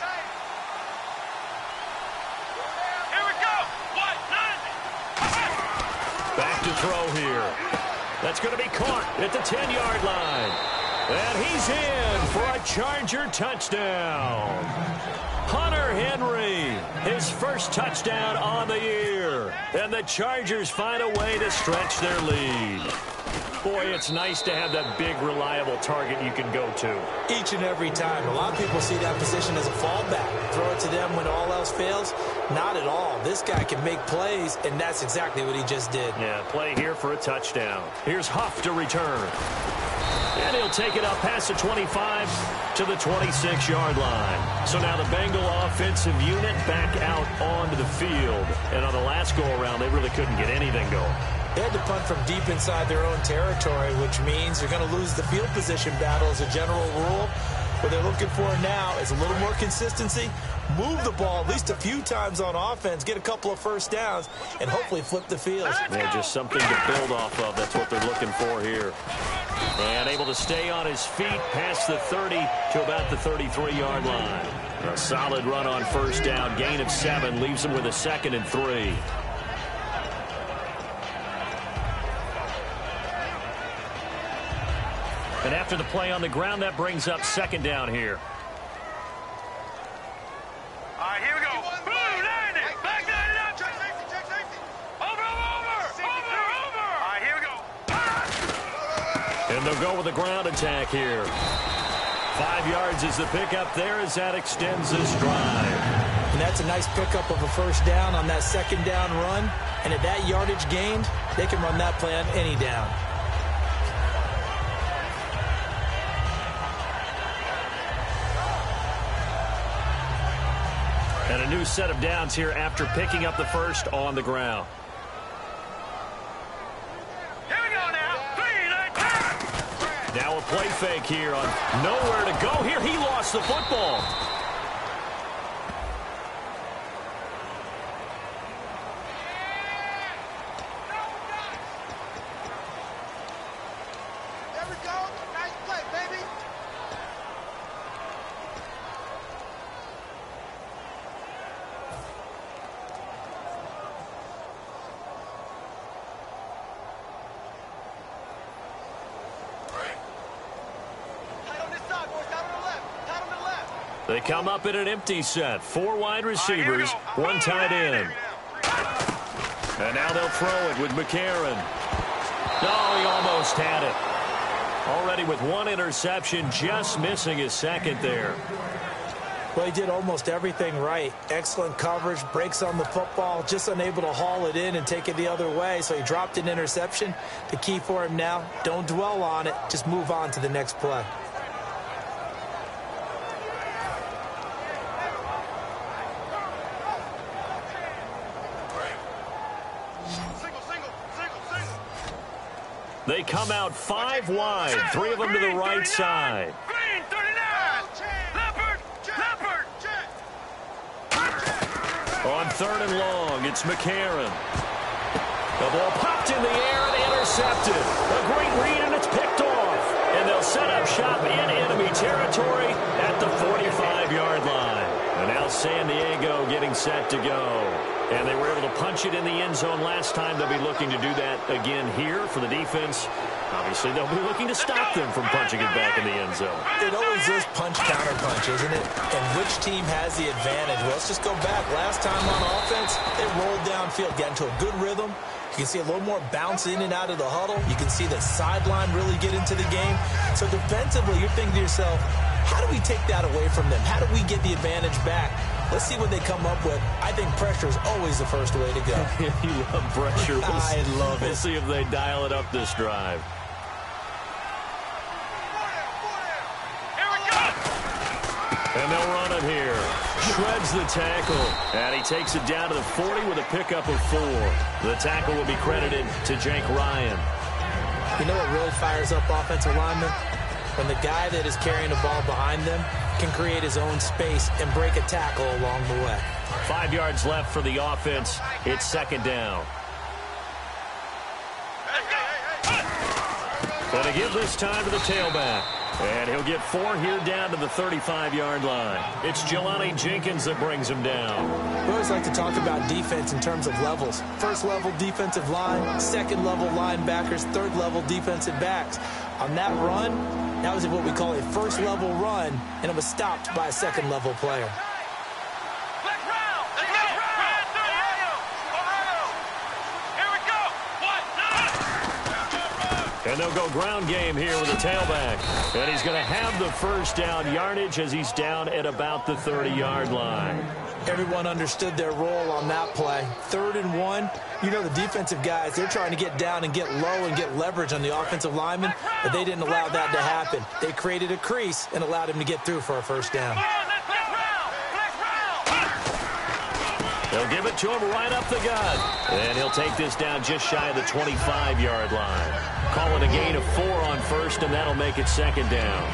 Back to throw here. That's going to be caught at the ten yard line. And he's in for a Charger touchdown. Hunter Henry, his first touchdown on the year. And the Chargers find a way to stretch their lead. Boy, it's nice to have that big, reliable target you can go to. Each and every time. A lot of people see that position as a fallback. Throw it to them when all else fails. Not at all. This guy can make plays, and that's exactly what he just did. Yeah, play here for a touchdown. Here's Huff to return. And he'll take it up past the twenty-five to the twenty-six yard line. So now the Bengal offensive unit back out onto the field. And on the last go-around, they really couldn't get anything going. They had to punt from deep inside their own territory, which means they're going to lose the field position battle as a general rule. What they're looking for now is a little more consistency, move the ball at least a few times on offense, get a couple of first downs, and hopefully flip the field. Yeah, just something to build off of. That's what they're looking for here. And able to stay on his feet past the thirty to about the thirty-three yard line. A solid run on first down. Gain of seven leaves him with a second and three. And after the play on the ground, that brings up second down here. All right, here we go. Blue, landing. Back down it up. Check safety, check safety. Over, over, over, over. All right, here we go. And they'll go with a ground attack here. Five yards is the pickup there as that extends this drive. And that's a nice pickup of a first down on that second down run. And at that yardage gained, they can run that play on any down. And a new set of downs here after picking up the first on the ground. Here we go now. Three, Now a play fake here on nowhere to go here. He lost the football. There we go. Nice play, baby. Tight on this side, boys. Tight on the left. Tight on the left. They come up in an empty set. Four wide receivers, one tight end. And now they'll throw it with McCarron. Oh, he almost had it. Already with one interception, just missing his second there. Well, he did almost everything right. Excellent coverage, breaks on the football, just unable to haul it in and take it the other way. So he dropped an interception. The key for him now, don't dwell on it. Just move on to the next play. Single, single, single, single. They come out five wide, three of them to the right side. Green, thirty-nine. Leopard, Leopard. On third and long, it's McCarron. The ball popped in the air and intercepted. A great read, and it's picked off. And they'll set up shop in enemy territory at the forty-five yard line. And now San Diego getting set to go. And they were able to punch it in the end zone last time. They'll be looking to do that again here for the defense. Obviously, they'll be looking to stop them from punching it back in the end zone. It always is punch-counter-punch, isn't it? And which team has the advantage? Well, let's just go back. Last time on offense, they rolled downfield, got into a good rhythm. You can see a little more bounce in and out of the huddle. You can see the sideline really get into the game. So defensively, you're thinking to yourself, how do we take that away from them? How do we get the advantage back? Let's see what they come up with. I think pressure is always the first way to go. You love pressure. We'll I see, love it. We'll see if they dial it up this drive. Here we go. And they'll run it here. Shreds the tackle. And he takes it down to the forty with a pickup of four. The tackle will be credited to Jake Ryan. You know what really fires up offensive linemen? When the guy that is carrying the ball behind them can create his own space and break a tackle along the way. Five yards left for the offense. It's second down. And to give this time to the tailback. And he'll get four here down to the thirty-five yard line. It's Jelani Jenkins that brings him down. We always like to talk about defense in terms of levels. First level defensive line, second level linebackers, third level defensive backs. On that run, that was what we call a first level run, and it was stopped by a second level player. Black round. Let's go. Round thirty. Ohio. Here we go. What? And they'll go ground game here with a tailback. And he's going to have the first down yardage as he's down at about the thirty yard line. Everyone understood their role on that play. Third and one, you know the defensive guys, they're trying to get down and get low and get leverage on the offensive lineman, but they didn't allow that to happen. They created a crease and allowed him to get through for a first down. They'll give it to him right up the gut. And he'll take this down just shy of the twenty-five yard line. Calling a gain of four on first, and that'll make it second down.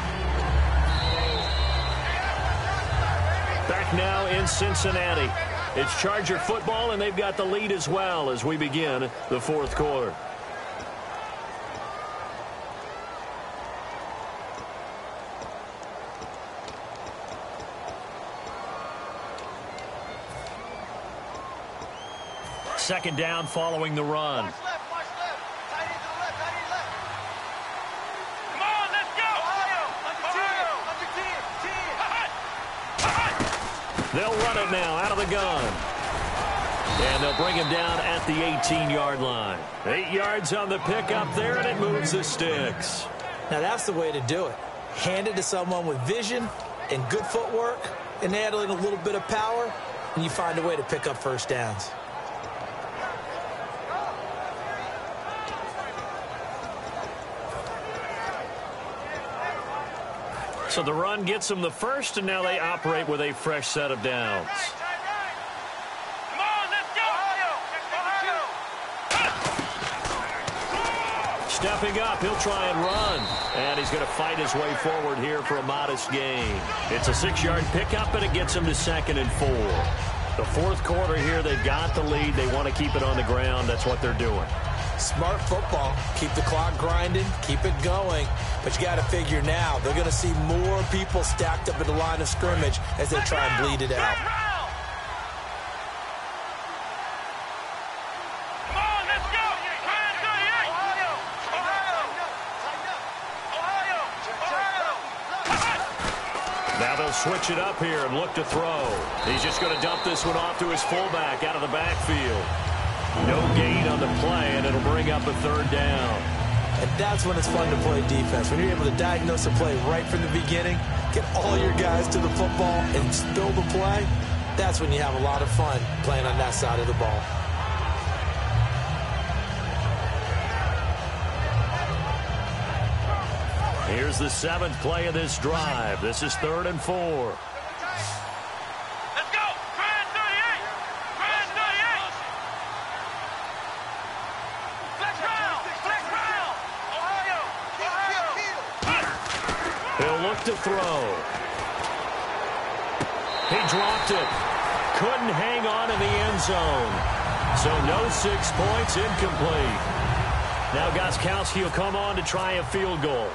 Back now in Cincinnati. It's Charger football, and they've got the lead as well as we begin the fourth quarter. Second down following the run. Watch left, watch left. Tight end to the left, tight end left. Come on, let's go. Ohio, under ten, under ten, ten. They'll run it now out of the gun. And they'll bring him down at the eighteen yard line. Eight yards on the pickup there, and it moves the sticks. Now that's the way to do it. Hand it to someone with vision and good footwork and handling a little bit of power, and you find a way to pick up first downs. So the run gets them the first, and now they operate with a fresh set of downs. Come on, let's go! Stepping up, he'll try and run. And he's going to fight his way forward here for a modest gain. It's a six-yard pickup, and it gets him to second and four. The fourth quarter here, they've got the lead. They want to keep it on the ground. That's what they're doing. Smart football. Keep the clock grinding. Keep it going. But you got to figure now, they're going to see more people stacked up at the line of scrimmage as they try and bleed it out. Come on, let's go! Ohio! Ohio! Ohio! Now they'll switch it up here and look to throw. He's just going to dump this one off to his fullback out of the backfield. No gain on the play, and it'll bring up a third down. And that's when it's fun to play defense. When you're able to diagnose a play right from the beginning, get all your guys to the football, and spill the play, that's when you have a lot of fun playing on that side of the ball. Here's the seventh play of this drive. This is third and four. Let's go! Grand thirty-eight! Grand thirty-eight! Flex round! Flex round! Ohio! Ohio! He'll look to throw. He dropped it. Couldn't hang on in the end zone. So no six points, incomplete. Now Gostkowski will come on to try a field goal.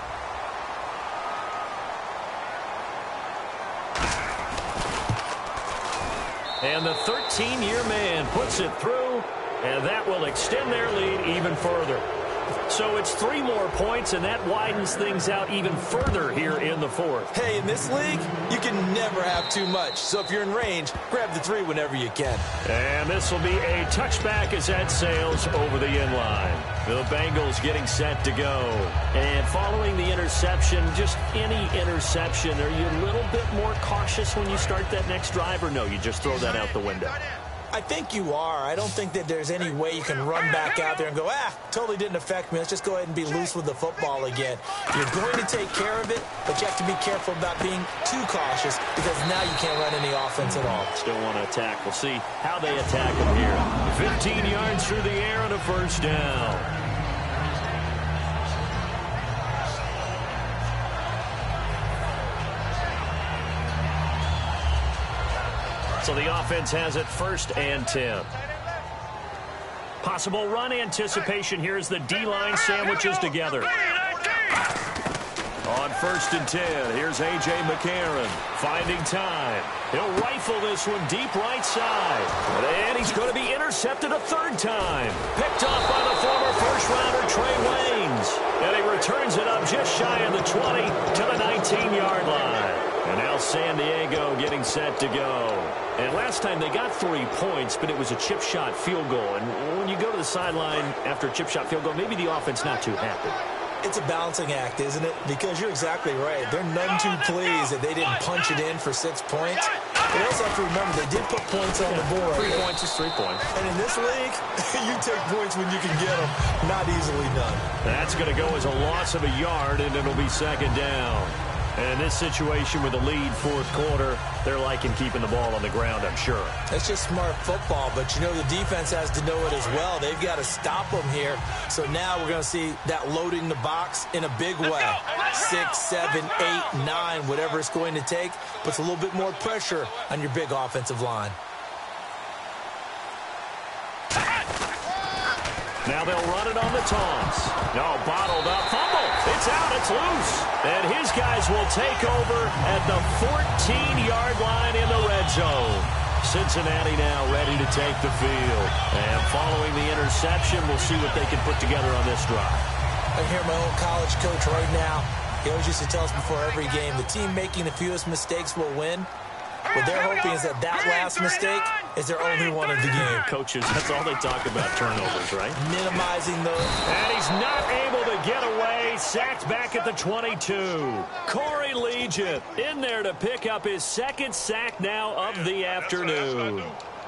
And the thirteen-year man puts it through, and that will extend their lead even further. So it's three more points, and that widens things out even further here in the fourth. Hey, in this league, you can never have too much. So if you're in range, grab the three whenever you can. And this will be a touchback as that sails over the end line. The Bengals getting set to go. And following the interception, just any interception, are you a little bit more cautious when you start that next drive, or no, you just throw that out the window? I think you are. I don't think that there's any way you can run back out there and go, ah, totally didn't affect me. Let's just go ahead and be loose with the football again. You're going to take care of it, but you have to be careful about being too cautious because now you can't run any offense at all. Still want to attack. We'll see how they attack him here. fifteen yards through the air and a first down. So the offense has it first and ten. Possible run anticipation here as the D-line sandwiches together. On first and ten, here's A J McCarron finding time. He'll rifle this one deep right side. And he's going to be intercepted a third time. Picked off by the former first-rounder Trey Waynes. And he returns it up just shy of the twenty to the nineteen-yard line. And now San Diego getting set to go. And last time they got three points, but it was a chip shot field goal. And when you go to the sideline after a chip shot field goal, maybe the offense not too happy. It's a balancing act, isn't it? Because you're exactly right. They're none too pleased that they didn't punch it in for six points. But they also have to remember they did put points on the board. Three points is three points. And in this league, you take points when you can get them. Not easily done. That's going to go as a loss of a yard, and it'll be second down. And in this situation with the lead fourth quarter, they're liking keeping the ball on the ground, I'm sure. That's just smart football, but you know the defense has to know it as well. They've got to stop them here. So now we're going to see that loading the box in a big way. Six, seven, eight, nine, whatever it's going to take, puts a little bit more pressure on your big offensive line. Now they'll run it on the toss. No, bottled up. Fumble. It's out. It's loose. And his guys will take over at the fourteen-yard line in the red zone. Cincinnati now ready to take the field. And following the interception, we'll see what they can put together on this drive. I hear my old college coach right now. He always used to tell us before every game, the team making the fewest mistakes will win. What they're hoping is that that last mistake is their only one of the game. Coaches, that's all they talk about, turnovers, right? Minimizing those. And he's not able to get away. Sacked back at the twenty-two. Corey Liuget in there to pick up his second sack now of the afternoon.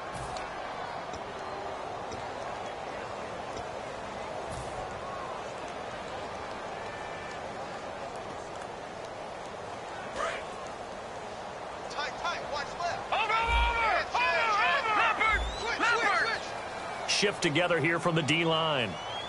Shift together here from the D-line.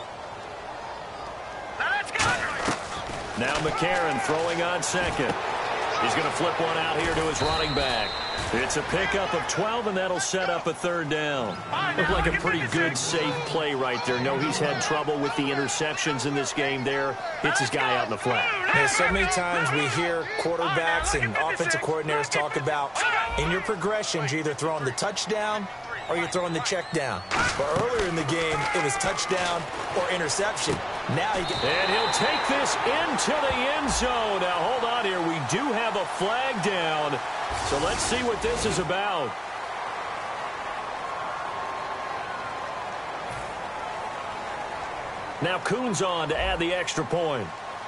Now McCarron throwing on second. He's going to flip one out here to his running back. It's a pickup of twelve, and that'll set up a third down. Looked like a pretty good, safe play right there. No, he's had trouble with the interceptions in this game there. Hits his guy out in the flat. There's so many times we hear quarterbacks and offensive coordinators talk about in your progressions, you're either throwing the touchdown or you're throwing the check down. But earlier in the game, it was touchdown or interception. Now he gets... And he'll take this into the end zone. Now, hold on here. We do have a flag down. So let's see what this is about. Now Coons on to add the extra point.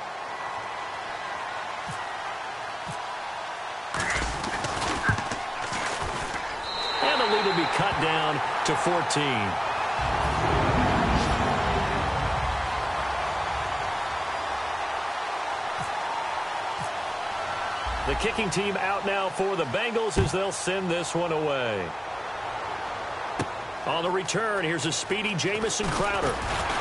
And the lead will be cut down to fourteen. The kicking team out now for the Bengals as they'll send this one away. On the return, here's a speedy Jamison Crowder.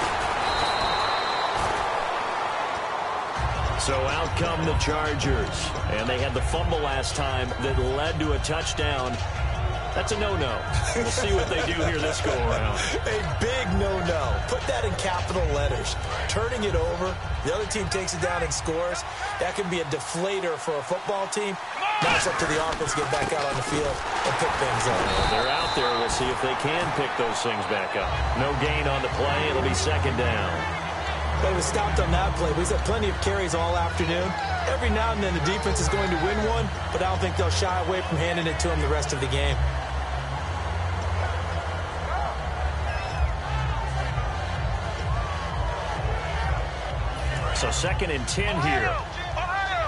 So out come the Chargers. And they had the fumble last time that led to a touchdown. That's a no-no. We'll see what they do here this go-around. A big no-no. Put that in capital letters. Turning it over, the other team takes it down and scores. That can be a deflator for a football team. Now it's up to the offense to get back out on the field and pick things up. Well, they're out there. We'll see if they can pick those things back up. No gain on the play. It'll be second down. But it was stopped on that play. We've had plenty of carries all afternoon. Every now and then the defense is going to win one, but I don't think they'll shy away from handing it to them the rest of the game. So second and ten here. Ohio!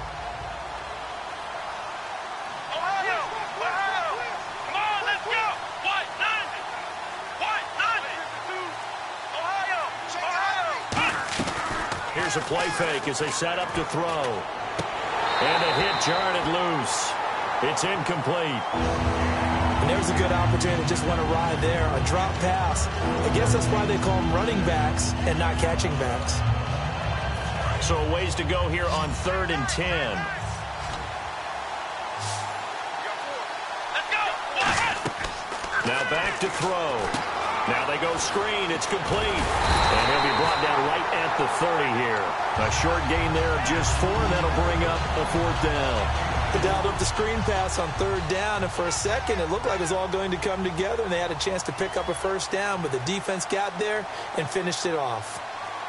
Ohio! Ohio! Come on, let's go! White, nine! White, nine! Ohio! Ohio! Here's a play fake as they set up to throw. And a hit jarred it loose. It's incomplete. And there's a good opportunity to just want to ride there. A drop pass. I guess that's why they call them running backs and not catching backs. So a ways to go here on third and ten. Now back to throw. Now they go screen. It's complete. And he'll be brought down right at the thirty here. A short gain there of just four, and that'll bring up a fourth down. They dialed up the screen pass on third down, and for a second it looked like it was all going to come together, and they had a chance to pick up a first down, but the defense got there and finished it off.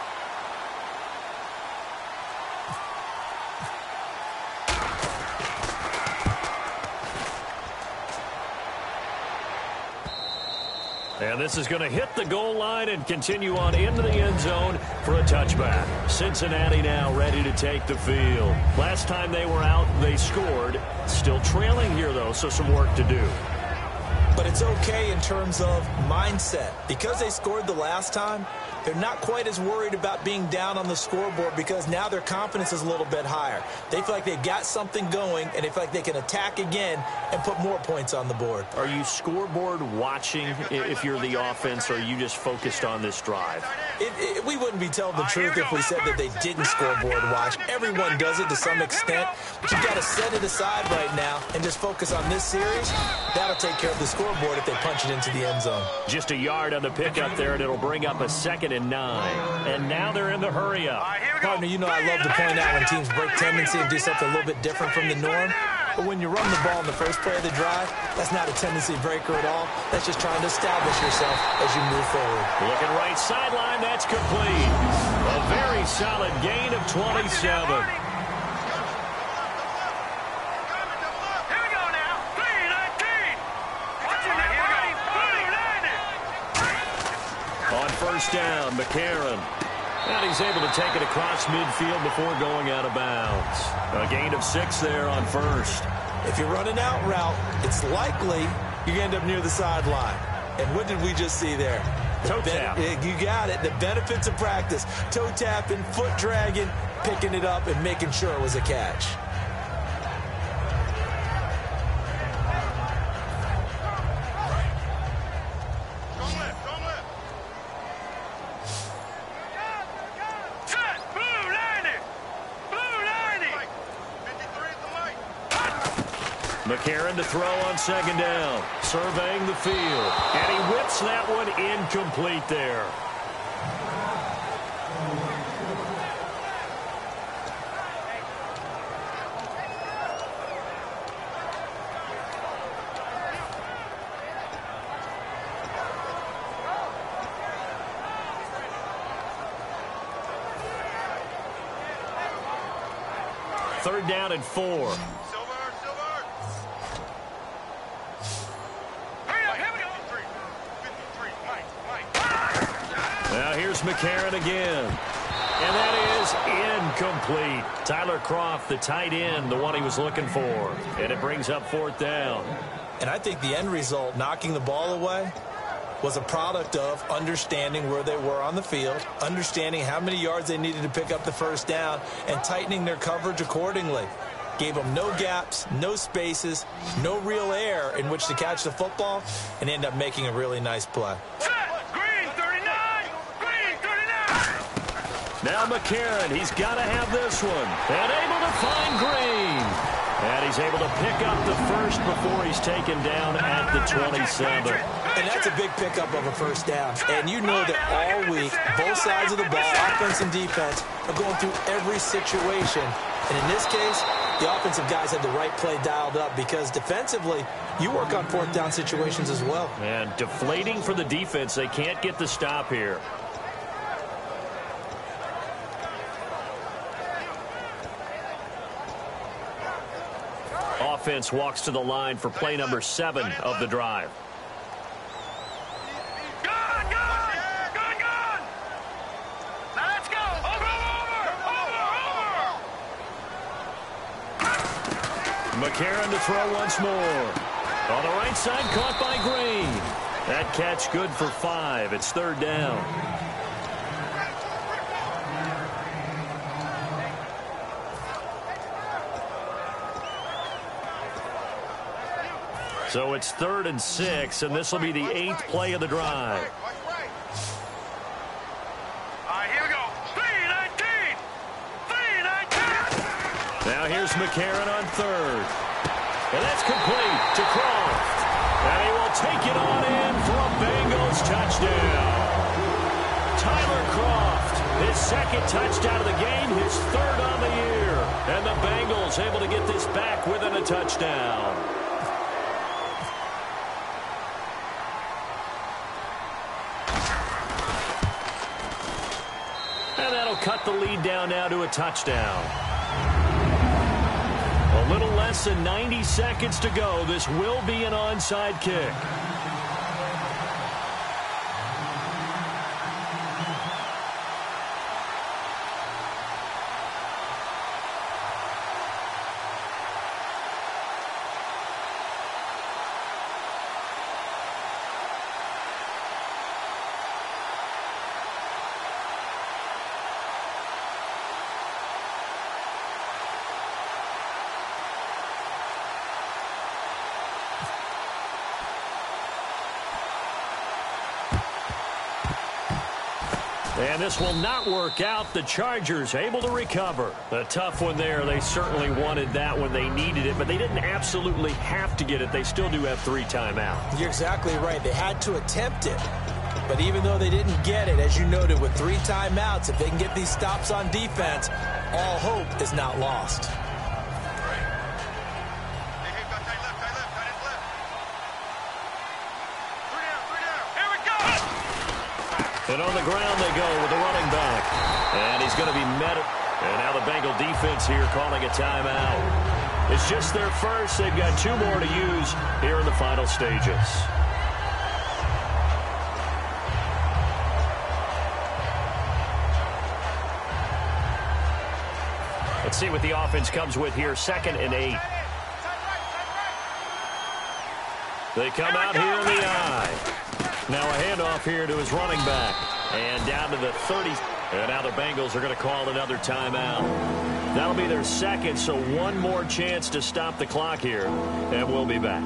And this is going to hit the goal line and continue on into the end zone for a touchback. Cincinnati now ready to take the field. Last time they were out, they scored. Still trailing here, though, so some work to do. But it's okay in terms of mindset. Because they scored the last time, they're not quite as worried about being down on the scoreboard because now their confidence is a little bit higher. They feel like they've got something going, and they feel like they can attack again and put more points on the board. Are you scoreboard watching if you're the offense, or are you just focused on this drive? It, it, we wouldn't be telling the truth if we said that they didn't scoreboard watch. Everyone does it to some extent, but you've got to set it aside right now and just focus on this series. That'll take care of the scoreboard if they punch it into the end zone. Just a yard on the pickup there, and it'll bring up a second and nine. And now they're in the hurry up. Partner, you know I love to point out when teams break tendency and do something a little bit different from the norm. But when you run the ball in the first play of the drive, that's not a tendency breaker at all. That's just trying to establish yourself as you move forward. Looking right sideline, that's complete. A very solid gain of twenty-seven. On first down, McCarron. And he's able to take it across midfield before going out of bounds. A gain of six there on first. If you're running out route, it's likely you're going to end up near the sideline. And what did we just see there? The Toe tap. You got it. The benefits of practice. Toe tapping, foot dragging, picking it up, and making sure it was a catch. McCarron to throw on second down. Surveying the field. And he whips that one incomplete there. Third down and four. Now here's McCarron again. And that is incomplete. Tyler Kroft, the tight end, the one he was looking for. And it brings up fourth down. And I think the end result, knocking the ball away, was a product of understanding where they were on the field, understanding how many yards they needed to pick up the first down, and tightening their coverage accordingly. Gave them no gaps, no spaces, no real air in which to catch the football, and end up making a really nice play. Now McCarron, he's got to have this one. And able to find Green. And he's able to pick up the first before he's taken down at the twenty-seven. And that's a big pickup of a first down. And you know that all week, both sides of the ball, offense and defense, are going through every situation. And in this case, the offensive guys had the right play dialed up because defensively, you work on fourth down situations as well. And deflating for the defense. They can't get the stop here. Offense walks to the line for play number seven of the drive. Gun, gun, gun, gun. Now let's go. Over, over, over. McCarron to throw once more. On the right side, caught by Green. That catch good for five. It's third down. So it's third and six, and this will be the eighth play of the drive. All right, here we go. three nineteen. three nineteen. Now here's McCarron on third. And that's complete to Kroft. And he will take it on in for a Bengals touchdown. Tyler Kroft, his second touchdown of the game, his third on the year. And the Bengals able to get this back within a touchdown. And that'll cut the lead down now to a touchdown. A little less than ninety seconds to go. This will be an onside kick. And this will not work out. The Chargers able to recover. A tough one there. They certainly wanted that when they needed it, but they didn't absolutely have to get it. They still do have three timeouts. You're exactly right. They had to attempt it. But even though they didn't get it, as you noted, with three timeouts, if they can get these stops on defense, all hope is not lost. And on the ground they go with the running back. And he's going to be met. And now the Bengal defense here calling a timeout. It's just their first. They've got two more to use here in the final stages. see what the offense comes with here, second and eight. They come out here in the eye. Now a handoff here to his running back. And down to the thirty. And now the Bengals are going to call another timeout. That'll be their second, so one more chance to stop the clock here. And we'll be back.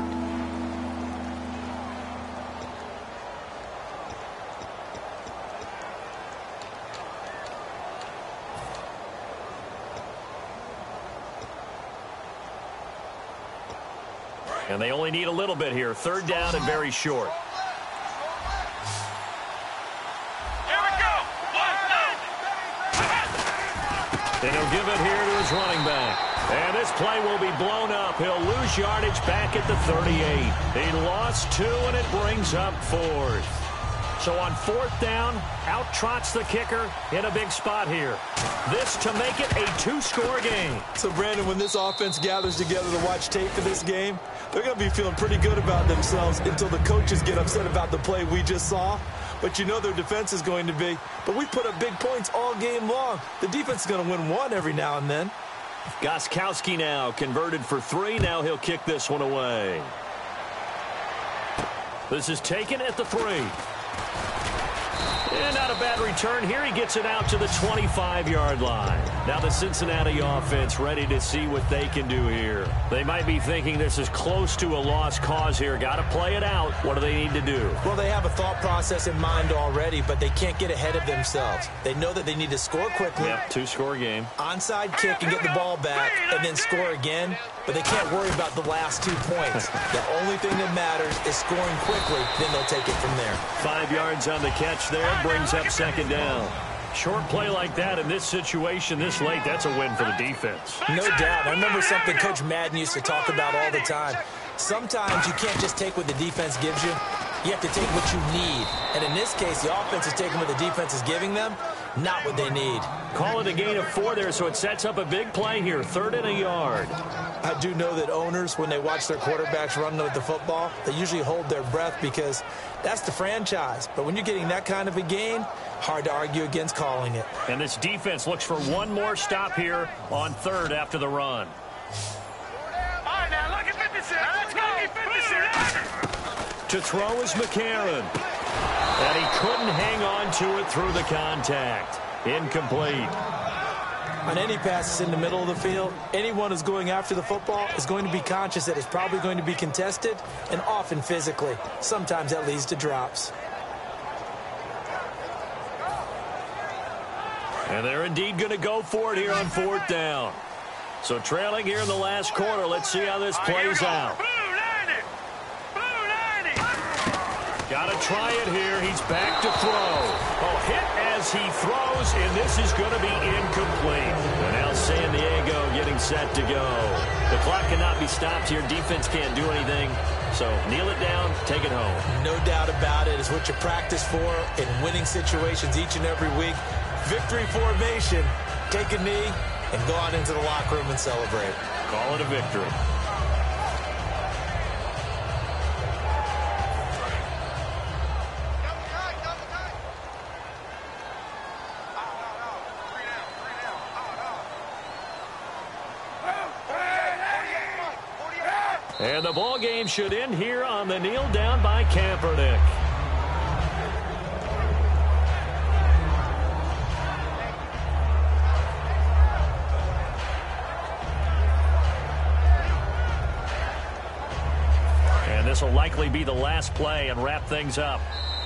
And they only need a little bit here. Third down and very short. Here we go. And he'll give it here to his running back. And this play will be blown up. He'll lose yardage back at the thirty-eight. He lost two, and it brings up fourth. So on fourth down, out trots the kicker in a big spot here. This to make it a two-score game. So, Brandon, when this offense gathers together to watch tape for this game, they're going to be feeling pretty good about themselves until the coaches get upset about the play we just saw. But you know their defense is going to be. But we put up big points all game long. The defense is going to win one every now and then. Gostkowski now converted for three. Now he'll kick this one away. This is taken at the three. And not a bad return here. He gets it out to the twenty-five-yard line. Now the Cincinnati offense ready to see what they can do here. They might be thinking this is close to a lost cause here. Got to play it out. What do they need to do? Well, they have a thought process in mind already, but they can't get ahead of themselves. They know that they need to score quickly. Yep, two-score game. Onside kick and get the ball back and then score again. But they can't worry about the last two points. The only thing that matters is scoring quickly. Then they'll take it from there. Five yards on the catch there. Brings up second down. Short play like that in this situation this late, that's a win for the defense. No doubt. I remember something Coach Madden used to talk about all the time. Sometimes you can't just take what the defense gives you. You have to take what you need. And in this case, the offense is taking what the defense is giving them, not what they need. Call it a gain of four there, so it sets up a big play here. Third and a yard. I do know that owners, when they watch their quarterbacks run with the football, they usually hold their breath because that's the franchise. But when you're getting that kind of a gain, hard to argue against calling it. And this defense looks for one more stop here on third after the run. All right, now look at fifty-six. Let's go. fifty-six. To throw is McCarron. And he couldn't hang on to it through the contact. Incomplete. On any passes in the middle of the field, anyone who's going after the football is going to be conscious that it's probably going to be contested, and often physically. Sometimes that leads to drops. And they're indeed going to go for it here on fourth down. So trailing here in the last quarter. Let's see how this plays out. Got to try it here. He's back to throw. Oh, hit as he throws, and this is going to be incomplete. And now San Diego getting set to go. The clock cannot be stopped here. Defense can't do anything. So kneel it down, take it home. No doubt about it. It's what you practice for in winning situations each and every week. Victory formation. Take a knee and go out into the locker room and celebrate. Call it a victory. And the ball game should end here on the kneel down by Kaepernick. And this will likely be the last play and wrap things up.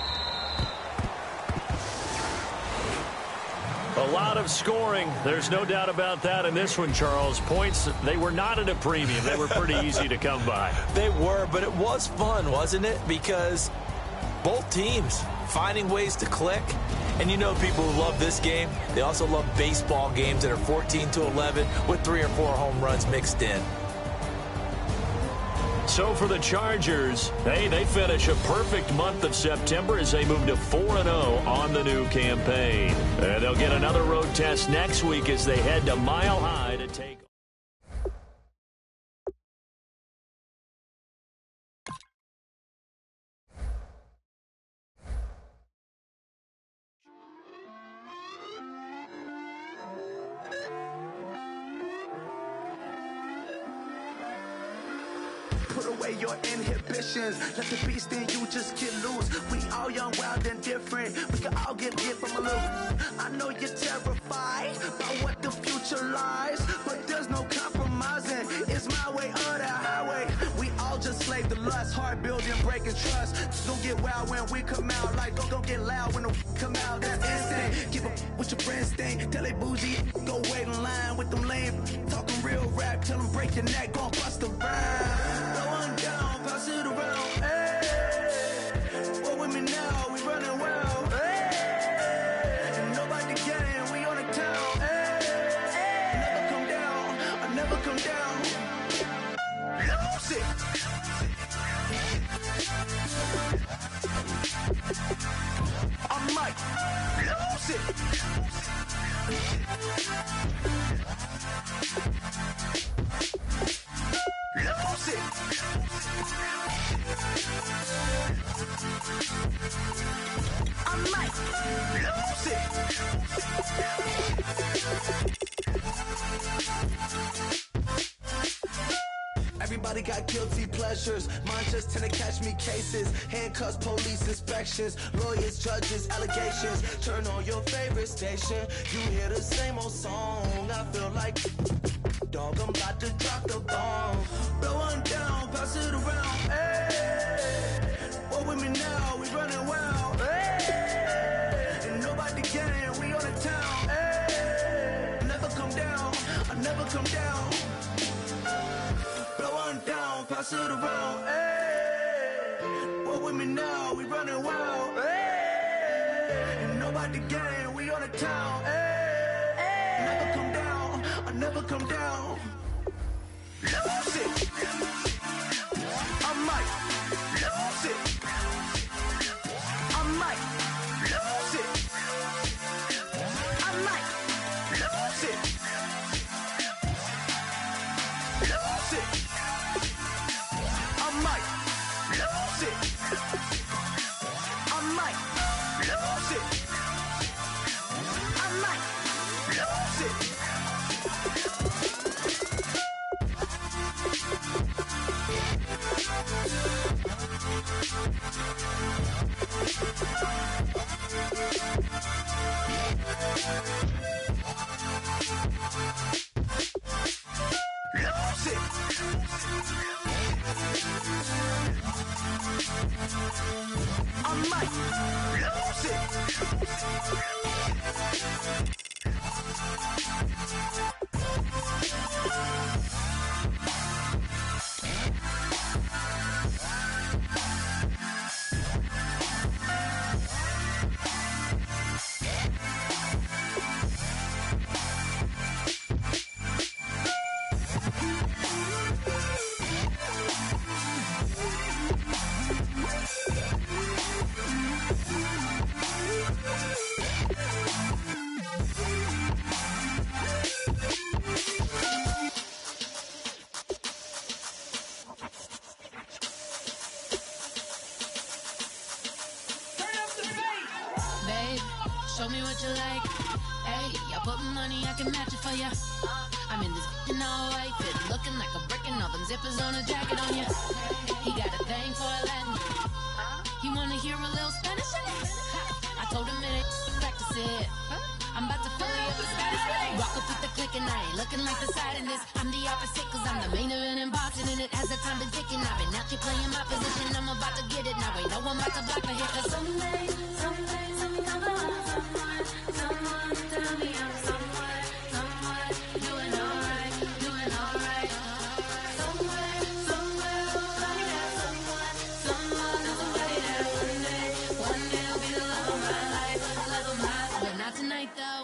A lot of scoring. There's no doubt about that in this one, Charles. Points, they were not at a premium. They were pretty easy to come by. They were, but it was fun, wasn't it? Because both teams finding ways to click. And you know people who love this game, they also love baseball games that are fourteen to eleven with three or four home runs mixed in. So for the Chargers, hey, they finish a perfect month of September as they move to four and oh on the new campaign. And they'll get another road test next week as they head to Mile High to take put away your inhibitions. Let the beast in you just get loose. We all young, wild, and different. We can all get hit from a little. I know you're terrified by what the future lies, but there's no compromising. It's my way or the highway. We all just slave to lust, hard building, breaking trust. Don't get wild when we come out. Like don't, don't get loud when the come out. That's instant. Keep up with your friends thing. Tell they bougie, go wait in line with them lame. Talking real rap, tell them break your neck, gon' bust a rhyme. Go on down, pass it around. Hey, what with me now? We running wild. Hey, and nobody can. We on the town. Hey, never come down. I never come down. Lose it. I might lose it. Lose it. I might lose it. Everybody got guilty pleasures. Mine just tend to catch me cases. Handcuffs, police inspections, lawyers, judges, allegations. Turn on your favorite station. You hear the same old song. I feel like dog, I'm about to drop the bomb. Blow one down, pass it around. Hey, what with me now? We running wild. Hey, and nobody can. We on the town. Hey, never come down. I never come down. Blow one down, pass it around. Hey, what with me now? We running wild. Hey, and nobody can. We on the town. Hey, never come down. I never come down. Lose it. I might lose it. I might lose it. I might lose it. Lose it. I might lose it. I might lose it. I might lose it. Lose it. I might lose it. Show me what you like. Hey, I put money, I can match it for ya. I'm in this in all white fit, looking like a brick and all them zippers on a jacket on ya. He got a thing for a Latin. He wanna hear a little Spanish in it. I told him it ain't practice it. I'm about to fill it up with Spanish. Walk up with the click and I ain't looking like the side in this. I'm the opposite cause I'm the main event and boxing in it. As the time been ticking, I've been out here playing my position. I'm about to get it now. Ain't no one about to block the hit. Cause someday, someday, someday come along. Someone, someone tell me I'm someone, someone doing alright, doing alright. Somewhere, somewhere, somebody that someone, someone, somebody that one day, one day will be the love of my life, love of my life. But not tonight though.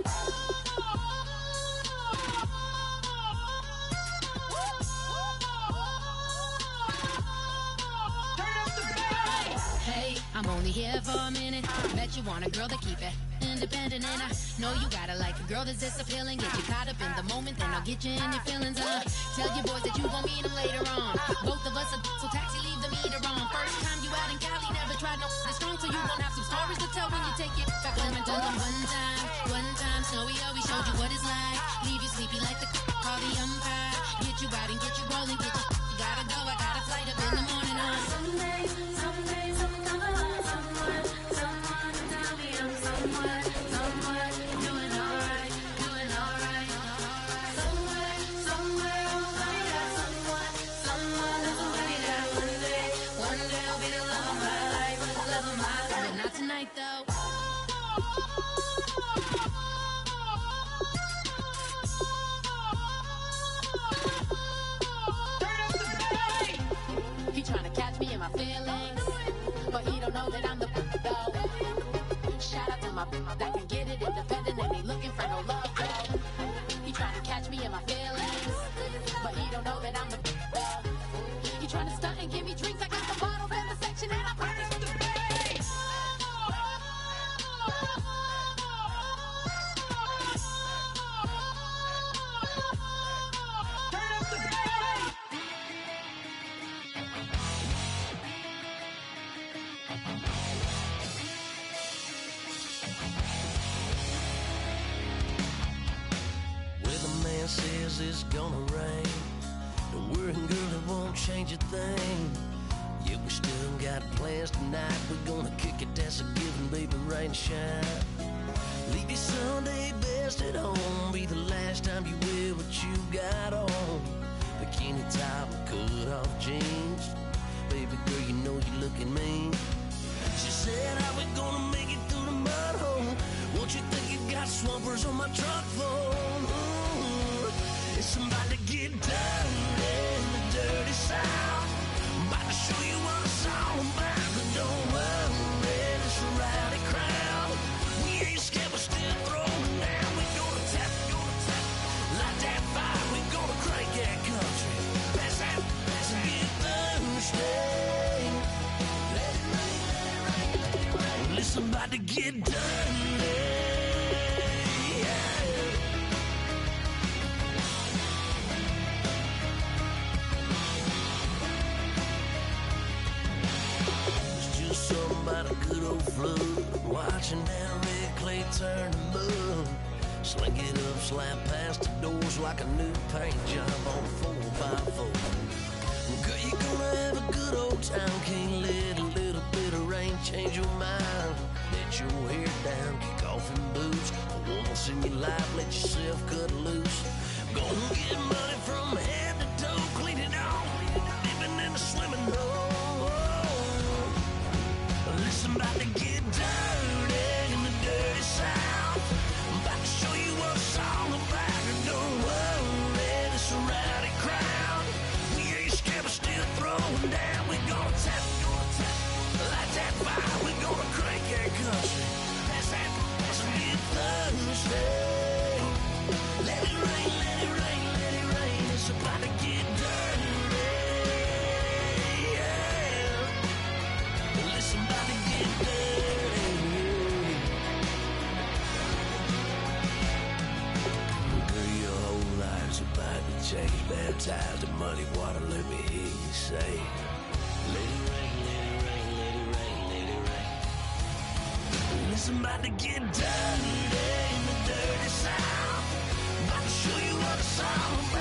Hey, I'm only here for a minute. Bet you want a girl to keep it independent, and I know you gotta like a girl that's this appealing. Get you caught up in the moment, then I'll get you in your feelings. Uh, tell your boys that you gon' meet them later on. Both of us are so taxi, leave the meter on. First time you out in Cali, never tried no this strong, so you gon' have some stories to tell when you take it back home and tell them one time, one time. Snowy always showed you what it's like. Leave you sleepy like the call the umpire. Get you out and get you rolling, get you. You gotta go, I got a flight up in but he don't know that I'm the though. Shout out to my that can get it independent and ain't looking for no love though. He trying to catch me in my feelings, but he don't know that I'm the though. He trying to stunt and give me drinks. I got the bottles in the section and I practice with the bass. Turn up the bass. Well, the man says it's gonna rain. Don't worry, girl, it won't change a thing. Yeah, we still got plans tonight. We're gonna kick it, that's a given, baby, rain and shine. Leave your Sunday best at home. Be the last time you wear what you got on. Bikini top and cut off jeans. Baby girl, you know you're looking mean. She said, how we gonna make it through the mud hole? Won't you think you got swampers on my truck floor? Mm-hmm. It's about to get dirty in the dirty south. About to show you what it's all about. But don't worry, it's a rowdy crowd. We ain't scared, we're still throwing down. We gonna tap, gonna tap, light that fire. We gonna crank that country. Pass that, pass it, get Thursday. Let it rain, let it rain, let it rain. Well, it's about to get dirty. About a good old flood, watching that red clay turn to mud. Sling it up, slap past the doors like a new paint job on a four by four. Girl, you gonna have a good old time. Can't let a little bit of rain change your mind. Let your hair down, kick off in boots. Once in your life, let yourself cut loose. Gonna get money from head to toe, clean it off, living in a swimming hole. Listen, about to get dirty in the dirty south. I'm about to show you what it's all about. And don't worry, it's a rowdy crowd. We ain't scared, we're still throwing down. We gonna tap, gonna tap, light that fire. We gonna crank that country. Pass that, pass it, get Thursday. Let it rain, let it rain, let it rain. It's about to get dirty. Listen, about to get dirty. Girl, your whole life's about to change. Baptized in muddy water, let me hear you say. Let it rain, let it rain, let it rain, let it rain. Listen, about to get dirty in the dirty south. About to show you what it's all about.